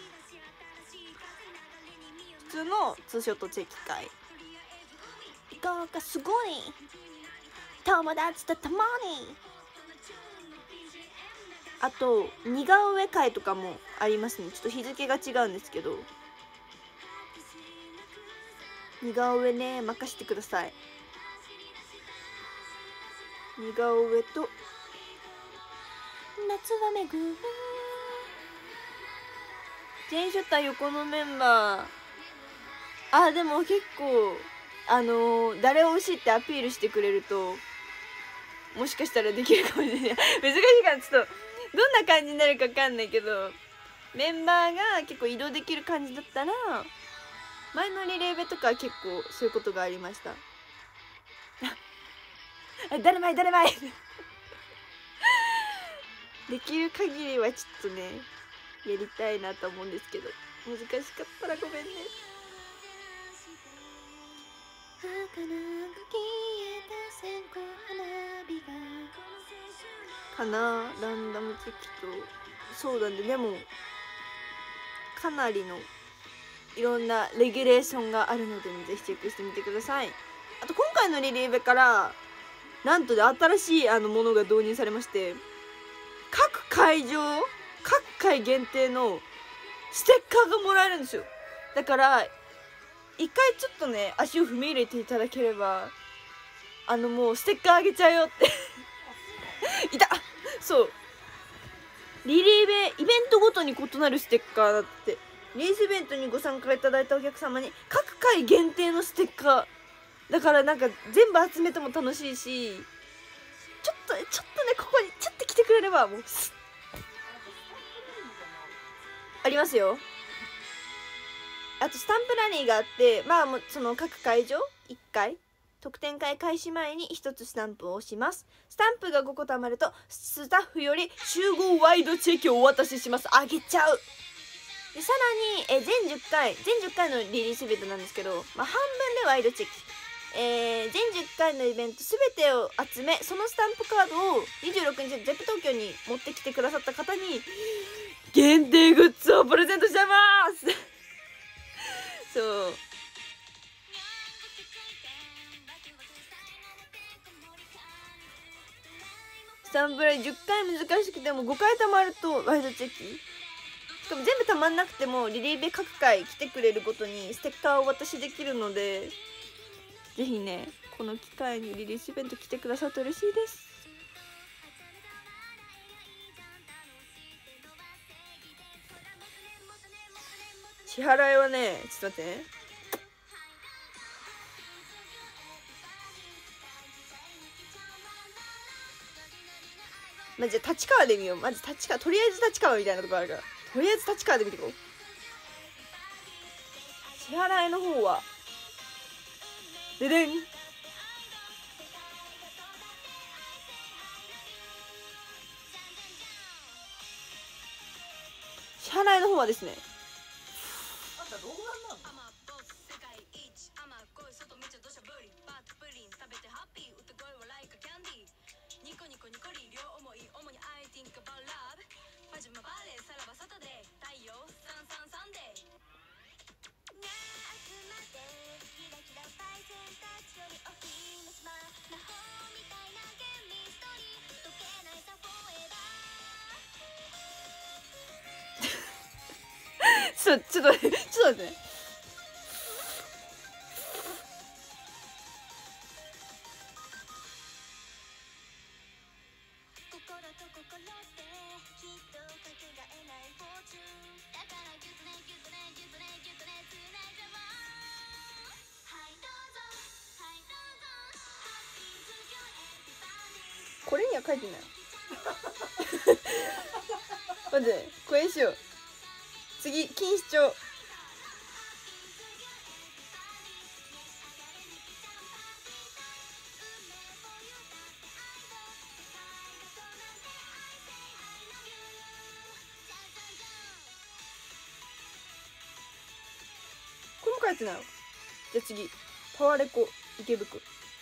普通のツーショットチェキ会、いかがかすごい友達と共に、あと似顔絵会とかもありますね。ちょっと日付が違うんですけど、似顔絵ね任せてください。似顔絵と夏はめぐる全員ショッター横のメンバー。でも結構誰を推しってアピールしてくれるともしかしたらできるかもしれない難しいからちょっとどんな感じになるか分かんないけど、メンバーが結構移動できる感じだったら、前のリレーベとかは結構そういうことがありました誰前誰前できる限りはちょっとねやりたいなと思うんですけど、難しかったらごめんね。かな、ランダムチェキと。そうだね、でもかなりのいろんなレギュレーションがあるので、ぜひチェックしてみてください。あと今回のリリーベからなんとで新しいものが導入されまして、各会場各回限定のステッカーがもらえるんですよ。だから一回ちょっとね足を踏み入れていただければもうステッカーあげちゃうよっていた。そう、リリーベイベントごとに異なるステッカーだって。 リリースイベントにご参加いただいたお客様に各回限定のステッカーだから、なんか全部集めても楽しいし、ちょっとねここにちょっと来てくれればもうありますよ。あとスタンプラリーがあって、まあもうその各会場1回特典会開始前に1つスタンプを押します。スタンプが5個貯まるとスタッフより集合ワイドチェキをお渡しします。あげちゃう。でさらに全10回のリリースイベントなんですけど、まあ、半分でワイドチェキ、全10回のイベント全てを集め、そのスタンプカードを26日ゼップ東京に持ってきてくださった方に限定グッズをプレゼントしちゃいますそうスタンプラリー10回難しくても5回貯まるとワイドチェキ、しかも全部たまんなくてもリリーベ各回来てくれるごとにステッカーをお渡しできるので、ぜひねこの機会にリリースイベント来てくださって嬉しいです。支払いはねちょっと待ってね、まじゃあ立川で見よう。まず立川、とりあえず立川みたいなとこあるから、とりあえず立川で見てこう。支払いの方はででん、支払いの方はですね、ちょっと待ってね。これには書いてない待って、これにしよう。次、錦糸町。これも書いてないわ。じゃあ次、タワレコ池袋。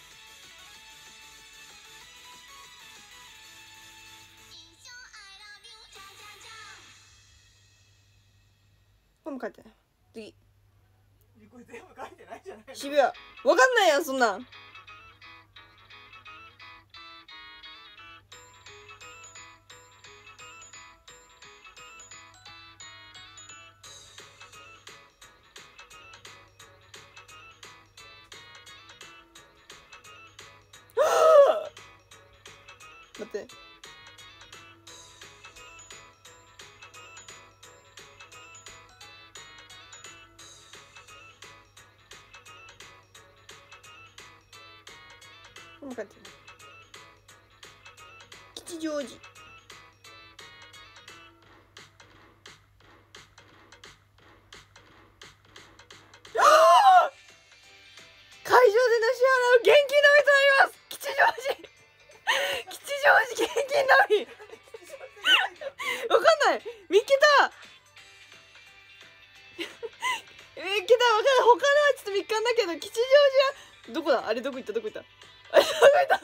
これも書いてない。次。これ全部書いてないじゃないの。渋谷。わかんないやん、そんなん。待って。この感じ。吉祥寺。会場での支払いを現金のみとなります。吉祥寺現金のみわかんない。見っけた見っけた。わかんない。他のはちょっと見っかんだけど、吉祥寺はどこだ。あれどこ行った。あれどこ行った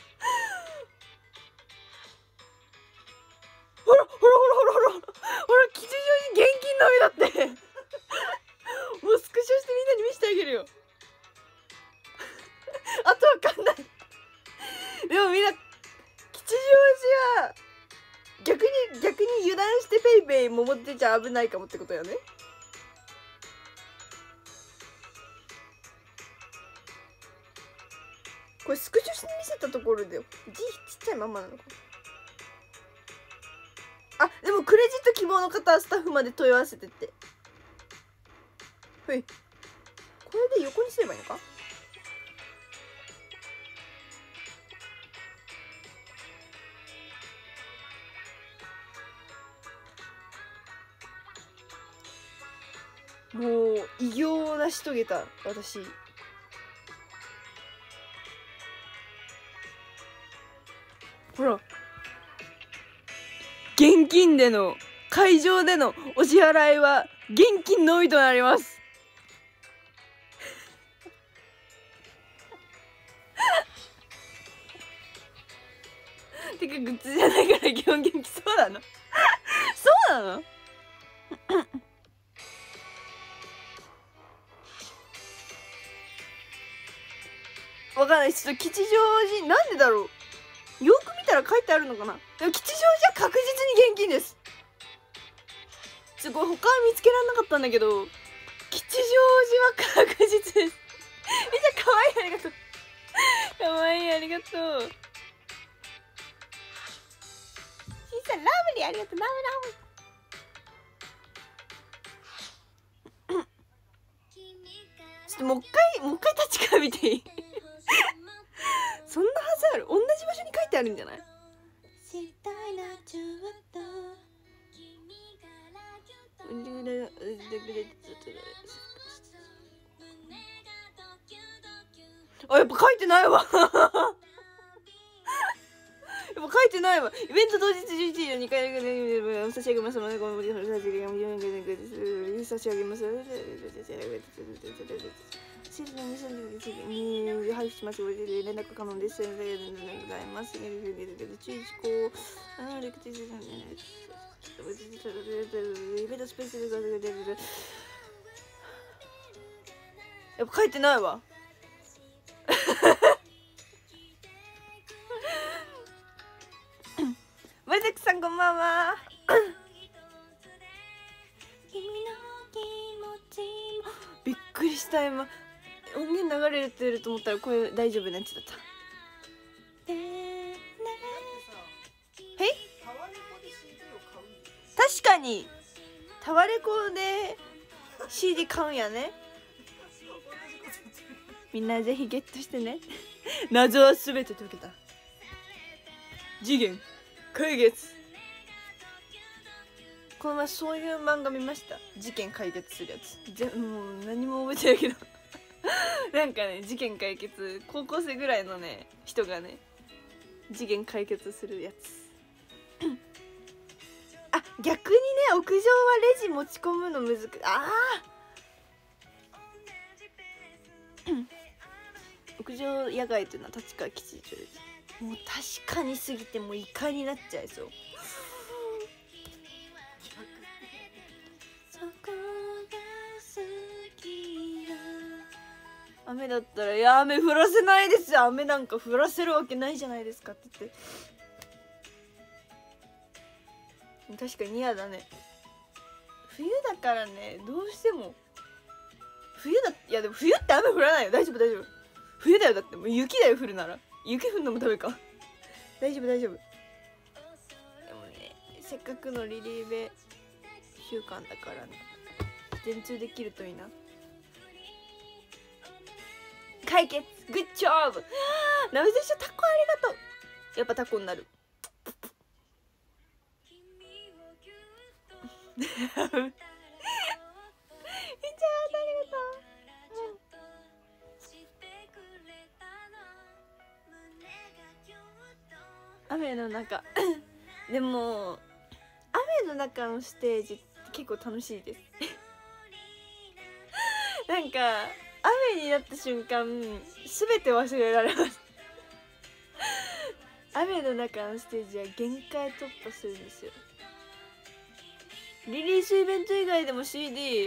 ほら吉祥寺現金のみだってもうスクショしてみんなに見せてあげるよあとわかんないでもみんな吉祥寺は逆に油断してペイペイも持ってちゃ危ないかもってことよね。これスクショして見せたところで字ちっちゃいまんまなのか。あ、でもクレジット希望の方はスタッフまで問い合わせてって。 ほい、これで横にすればいいのか。もう偉業を成し遂げた私。ほら、現金での会場でのお支払いは現金のみとなります。てかグッズじゃないから基本元気そうなのそうなのわかんない。ちょっと吉祥寺なんでだろう。よく見たら書いてあるのかな。でも吉祥寺は確実に現金です。すごい、他は見つけられなかったんだけど吉祥寺は確実です。めっちゃ可愛い、ありがとう。可愛い、ありがとう。しんさんラブリーありがとう。ラブラブ。ちょっともう一回立ちから見ていいそんなはずある。同じ場所に書いてあるんじゃない。あ、やっぱ書いてないわやっぱ書いてないわ。イベント当日11時の2回で差し上げますので、この差し上げます。シーズン2020に配布します。連絡可能です。ありがとうございます。注意事項。イベントスペースでやっぱ書いてないわ。マルテックさんこんばんは。びっくりした今。音源流れてると思ったらこれ大丈夫なやつだった。確かにタワレコで CD 買うんやね。みんなぜひゲットしてね謎は全て解けた。次元解決。この前そういう漫画見ました。事件解決するやつ。もう何も覚えてないけどなんかね、事件解決、高校生ぐらいのね人がね事件解決するやつあ、逆にね、屋上はレジ持ち込むのむずく、屋上野外というのは立川吉祥寺。もう確かにすぎてもうイカになっちゃいそう。雨だったら「いや雨降らせないですよ、雨なんか降らせるわけないじゃないですか」って言って。確かに嫌だね。冬だからね、どうしてもいやでも冬って雨降らないよ。大丈夫大丈夫。冬だよ。だってもう雪だよ。降るなら雪降るのもダメか大丈夫大丈夫。でもね、せっかくのリリーベ週間だからね、全通できるといいな。解決グッジョブナムゼショタコありがとう。やっぱタコになるみーちゃんありがとう。雨の中でも雨の中のステージって結構楽しいですなんか雨になった瞬間全て忘れられます雨の中のステージは限界突破するんですよ。リリースイベント以外でも CD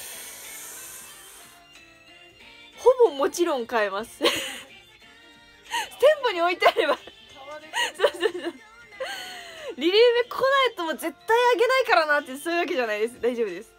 ほぼもちろん買えます店舗に置いてあればそうそうそう、リリーベ来ないとも絶対あげないからなって、そういうわけじゃないです。大丈夫です。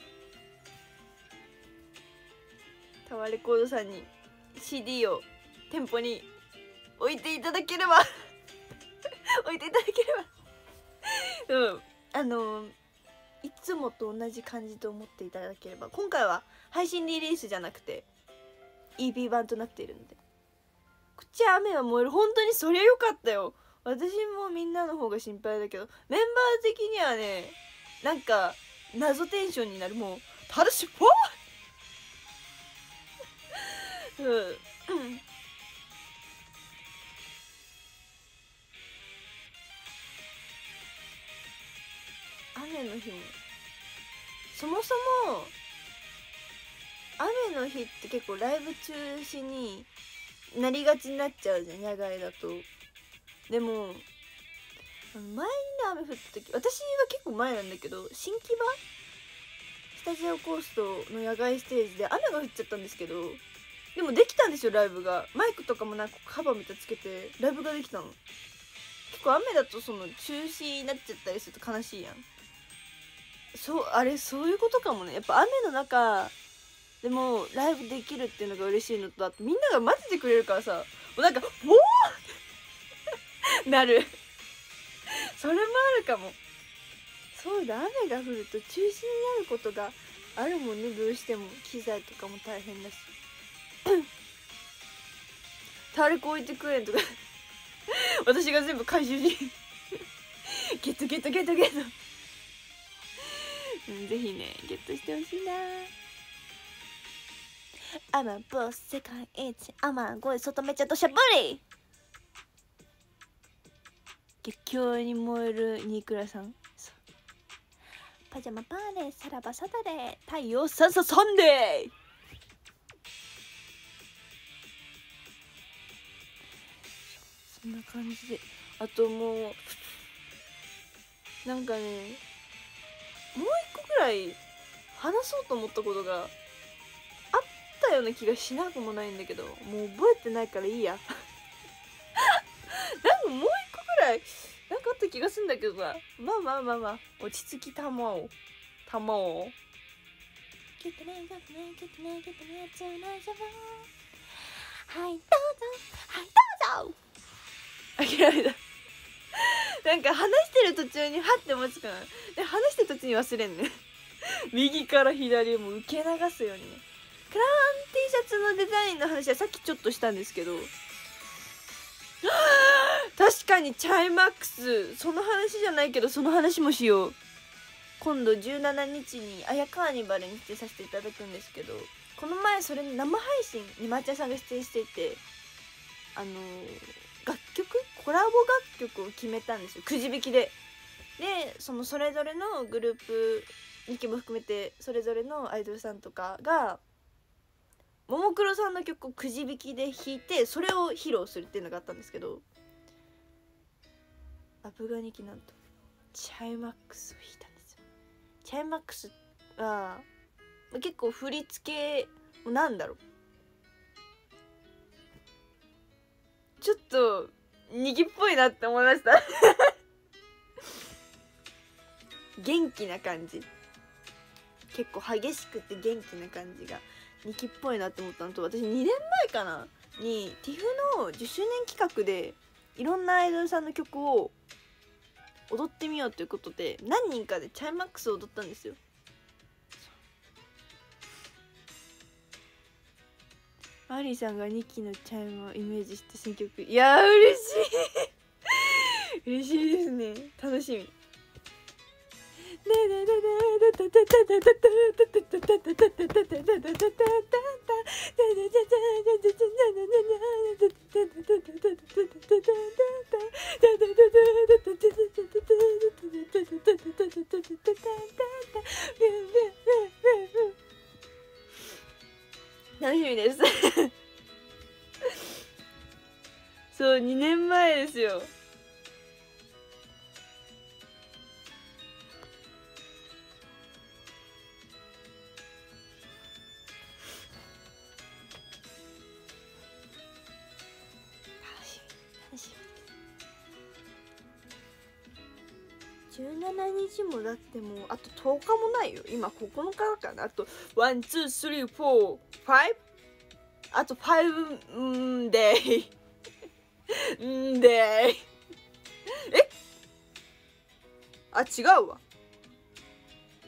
タワーレコードさんに CD を店舗に置いていただければ置いていただければいつもと同じ感じと思っていただければ。今回は配信リリースじゃなくて EP 版となっているので、こっちは雨は燃える。本当にそりゃよかったよ。私もみんなの方が心配だけど、メンバー的にはね、なんか謎テンションになる。もうただしフォー雨の日も、そもそも雨の日って結構ライブ中止になりがちになっちゃうじゃん、野外だと。でも前にね、雨降った時、私は結構前なんだけど、新木場スタジオコーストの野外ステージで雨が降っちゃったんですけど、でもできたんですよ、ライブが。マイクとかもなんかカバーみたいつけてライブができたの。結構雨だとその中止になっちゃったりすると悲しいやん。あれそういうことかもね。やっぱ雨の中でもライブできるっていうのが嬉しいのと、あとみんなが待っててくれるからさ、もうなんか「おー!」なるそれもあるかも。そうだ、雨が降ると中止になることがあるもんね。どうしても機材とかも大変だしタレコ置いてくれんとか私が全部回収しゲットゲットゲットゲットぜひねゲットしてほしいな。雨ボス世界一雨声外めちゃとしゃぶり。激強に燃えるニークラさん。パジャマパーレーさらばサタデー太陽サンササンデー。そんな感じで、あともうなんかね、もう一個ぐらい話そうと思ったことがあったような気がしなくもないんだけど、もう覚えてないからいいやなんかもう一個ぐらいなんかあった気がするんだけどさ、まあ落ち着きたまおうたまおう。はいどうぞはいどうぞ。諦めたなんか話してる途中にハッて思いつくな。で話してる途中に忘れんね右から左も受け流すようにね。クラウン T シャツのデザインの話はさっきちょっとしたんですけど確かにチャイマックス、その話じゃないけどその話もしよう。今度17日にあやカーニバルに出演させていただくんですけど、この前それの生配信にまーちゃんさんが出演していて、楽曲コラボ楽曲を決めたんですよ、くじ引きで。でそれぞれのグループ2期も含めてそれぞれのアイドルさんとかがももクロさんの曲をくじ引きで弾いて、それを披露するっていうのがあったんですけど、アプガニキなんとチャイマックスを弾いたんですよ。チャイマックスは結構振り付けなんだろう、ちょっとにぎっぽいなって思いました元気な感じ、結構激しくて元気な感じがニキっぽいなって思ったのと、私2年前かなに TIFF の10周年企画でいろんなアイドルさんの曲を踊ってみようということで何人かでチャイマックスを踊ったんですよ。マリーさんが2期のチャイムをイメージして選曲、いやー嬉しい嬉しいですね、楽しみ。楽しみですそう2年前ですよ。17日もだってもうあと10日もないよ。今9日だからね。あと1、2、3、4、5? あと5デイデイあ、違うわ。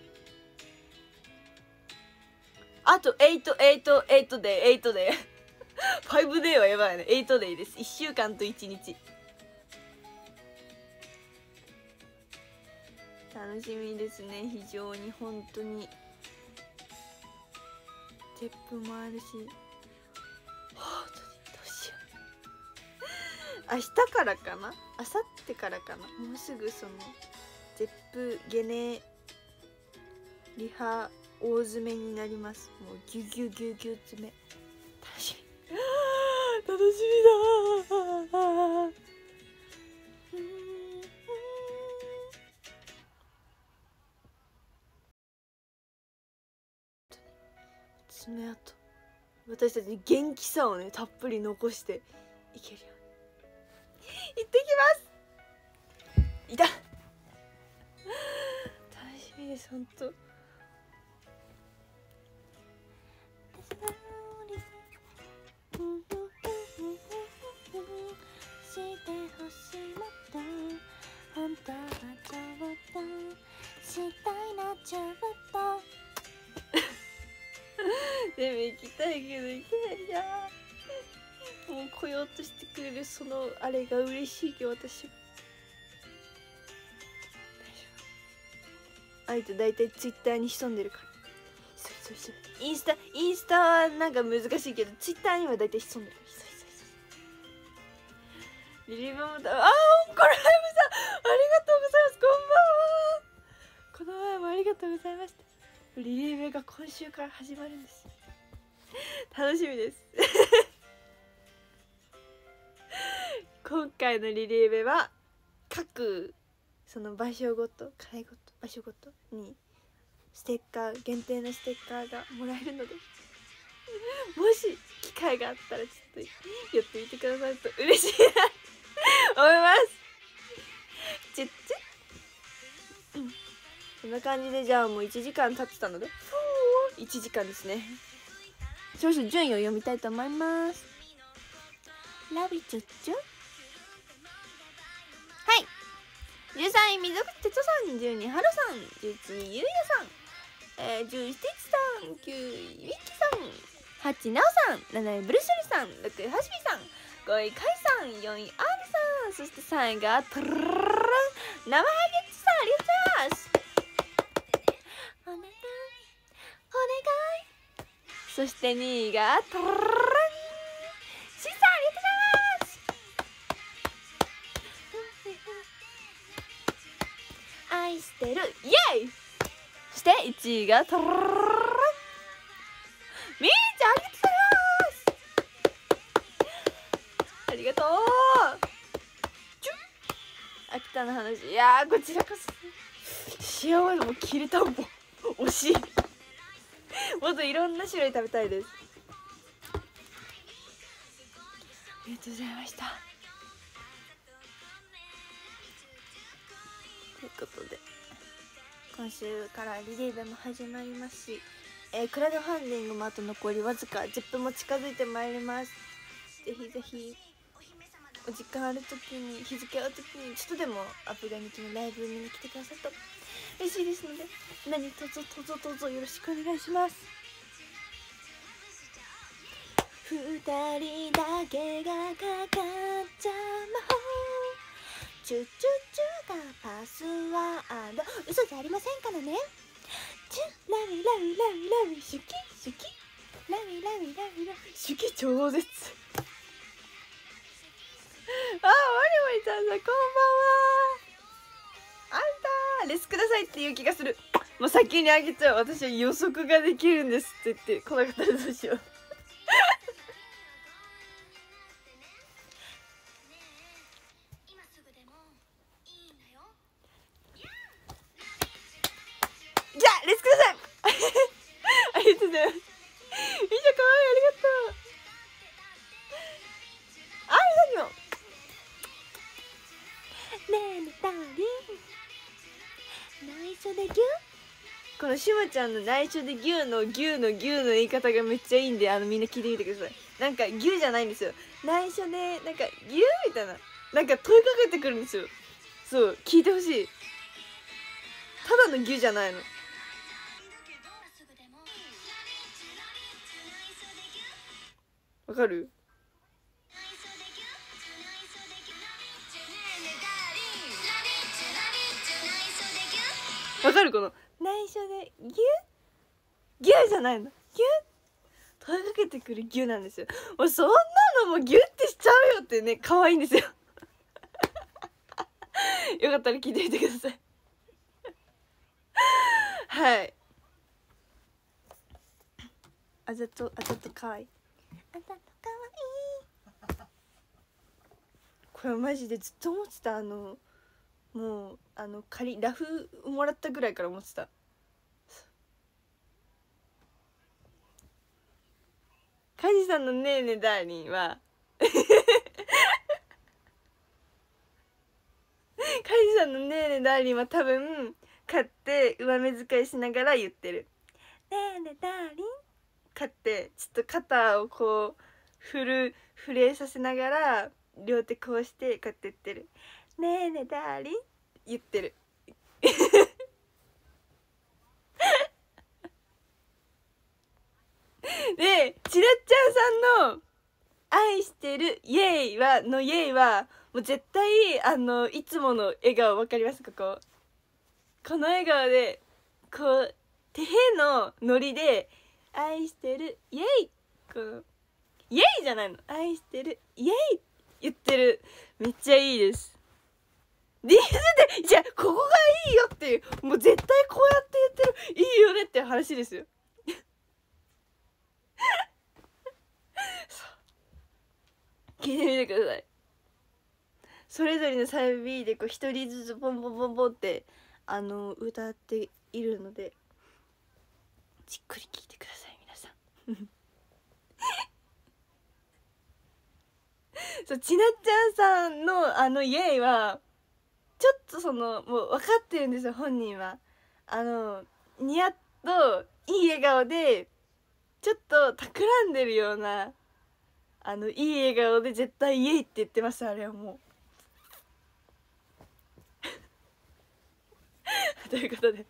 あと8で5デーはやばいね。8デーです。1週間と1日。楽しみですね、非常に。本当にゼップもあるし、本当にどうしよう。明日からかな、明後日からかな、もうすぐそのゼップゲネリハ大詰めになります。もうギュギュギュギュ詰め。楽しみ楽しみだ。爪痕、私たちに元気さをねたっぷり残していけるように行ってきます。いた楽しみです、ほんと。してほしいもっと本当はちょっとしたいなちょっとでも行きたいけど行けないじゃん。もう来ようとしてくれるそのあれが嬉しいけど、私は大丈夫。あいと大体ツイッターに潜んでるから。そうインスタはなんか難しいけど、ツイッターには大体潜んでる。リリバもだ、あー、これはやぶさんありがとうございます。こんばんは。この前もありがとうございました。リリーベが今週から始まるんです。楽しみです今回のリリーベは各その場所ごと、回ごと、場所ごとにステッカー、限定のステッカーがもらえるので、もし機会があったらちょっとやってみてくださると嬉しいな思います。チュッチュッ、こんな感じで、じゃあもう1時間経ってたので、1時間ですね。少々順位を読みたいと思います。ラビチュッチュ、はい、13位水口哲人さん、12位ハルさん、11位ゆうやさん、10位スティッチさん、9位ミッキさん、8位ナオさん、7位ブルシュリさん、6位ハシビさん、5位カイさん、4位アーミさん、そして3位がトゥルルルルルン生ハゲッチさん、ありがとうございます。お願いお願い。そして2位がトゥルルルルンシンさん、ありがとうございます。愛してる、イエイ。そして1位がトゥルルルルンみーちゃん、ありがとうございます。ありがとう。秋田の話、いやー、こちらこそ幸せ、もう切れたんぼ惜しいもっといろんな種類食べたいです。ありがとうございました。ということで今週からリリーベも始まりますし、クラウドファンディングもあと残りわずか10分も近づいてまいります。ぜひぜひお時間ある時に、日付ある時にちょっとでもアプガニキのライブ見に来てくださると嬉しいですので、何卒どうぞよろしくお願いします。2人だけがかかっちゃう魔法、チュチュチュがパスワード、嘘じゃありませんからね。チュラミラミラミラミシュキシュキラミラミラミラミシュキ超絶あ、モリモリちゃんさん、こんばんは。あんたレスくださいっていう気がする。もう先にあげちゃう。私は予測ができるんですって言ってこなかったらどうしようじゃあレスくださいありがとうございます。みーちゃんかわいい、ありがとう。あ、さんにもねえねたり内緒でギュー、このしまちゃんの内緒でギューの言い方がめっちゃいいんで、みんな聞いてみてください。なんかギューじゃないんですよ、内緒でなんかギューみたいな、なんか問いかけてくるんですよ。そう、聞いてほしい。ただのギューじゃないの。 わかる？わかる？この内緒でギュッギュッじゃないの、ギュッ問いかけてくるギュなんですよ。もうそんなのもギュッてしちゃうよってね、可愛いんですよよかったら聞いてみてくださいはい、あざとかわいい、あざとかわいい。これマジでずっと思ってた。もうラフもらったぐらいから思ってた。カジさんのねえねダーリンはカジさんのねえねダーリンは多分買って上目遣いしながら言ってる。ねえねダーリン買ってちょっと肩をこう震えさせながら両手こうしてこうやって言ってる。ねえねダーリン言ってるでちなっちゃんさんの愛してるイエーイはのイエーイはもう絶対いつもの笑顔わかりますか？この笑顔でこう手のノリで愛してるイエーイ、このイエーイじゃないの、愛してるイエーイ言ってる。めっちゃいいです。ディスってじゃあここがいいよっていう、もう絶対こうやって言ってるいいよねっていう話ですよ聞いてみてください。それぞれのサビでこう一人ずつポンポンポンポンって歌っているのでじっくり聞いてください皆さんそうちなっちゃんさんのイエイはちょっともう分かってるんですよ本人は。ニヤッといい笑顔でちょっと企んでるようないい笑顔で絶対イエイって言ってます。あれはもうということで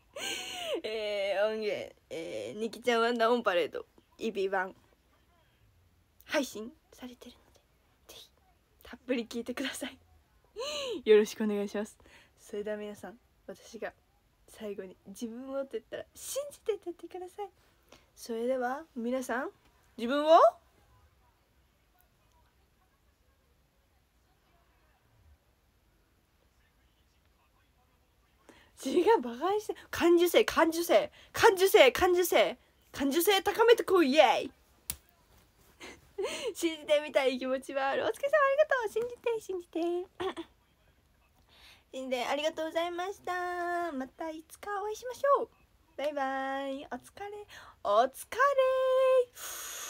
音源ニキちゃんワンダーオンパレード EB1 配信されてるのでぜひたっぷり聞いてくださいよろしくお願いします。それでは皆さん、私が最後に自分をって言ったら信じて歌ってください。それでは皆さん、自分を違う、バカにして感受性高めてこいイエイ信じてみたい気持ちはある。お疲れ様、ありがとう。信じて信じてありがとうございました。またいつかお会いしましょう。バイバイ。お疲れ。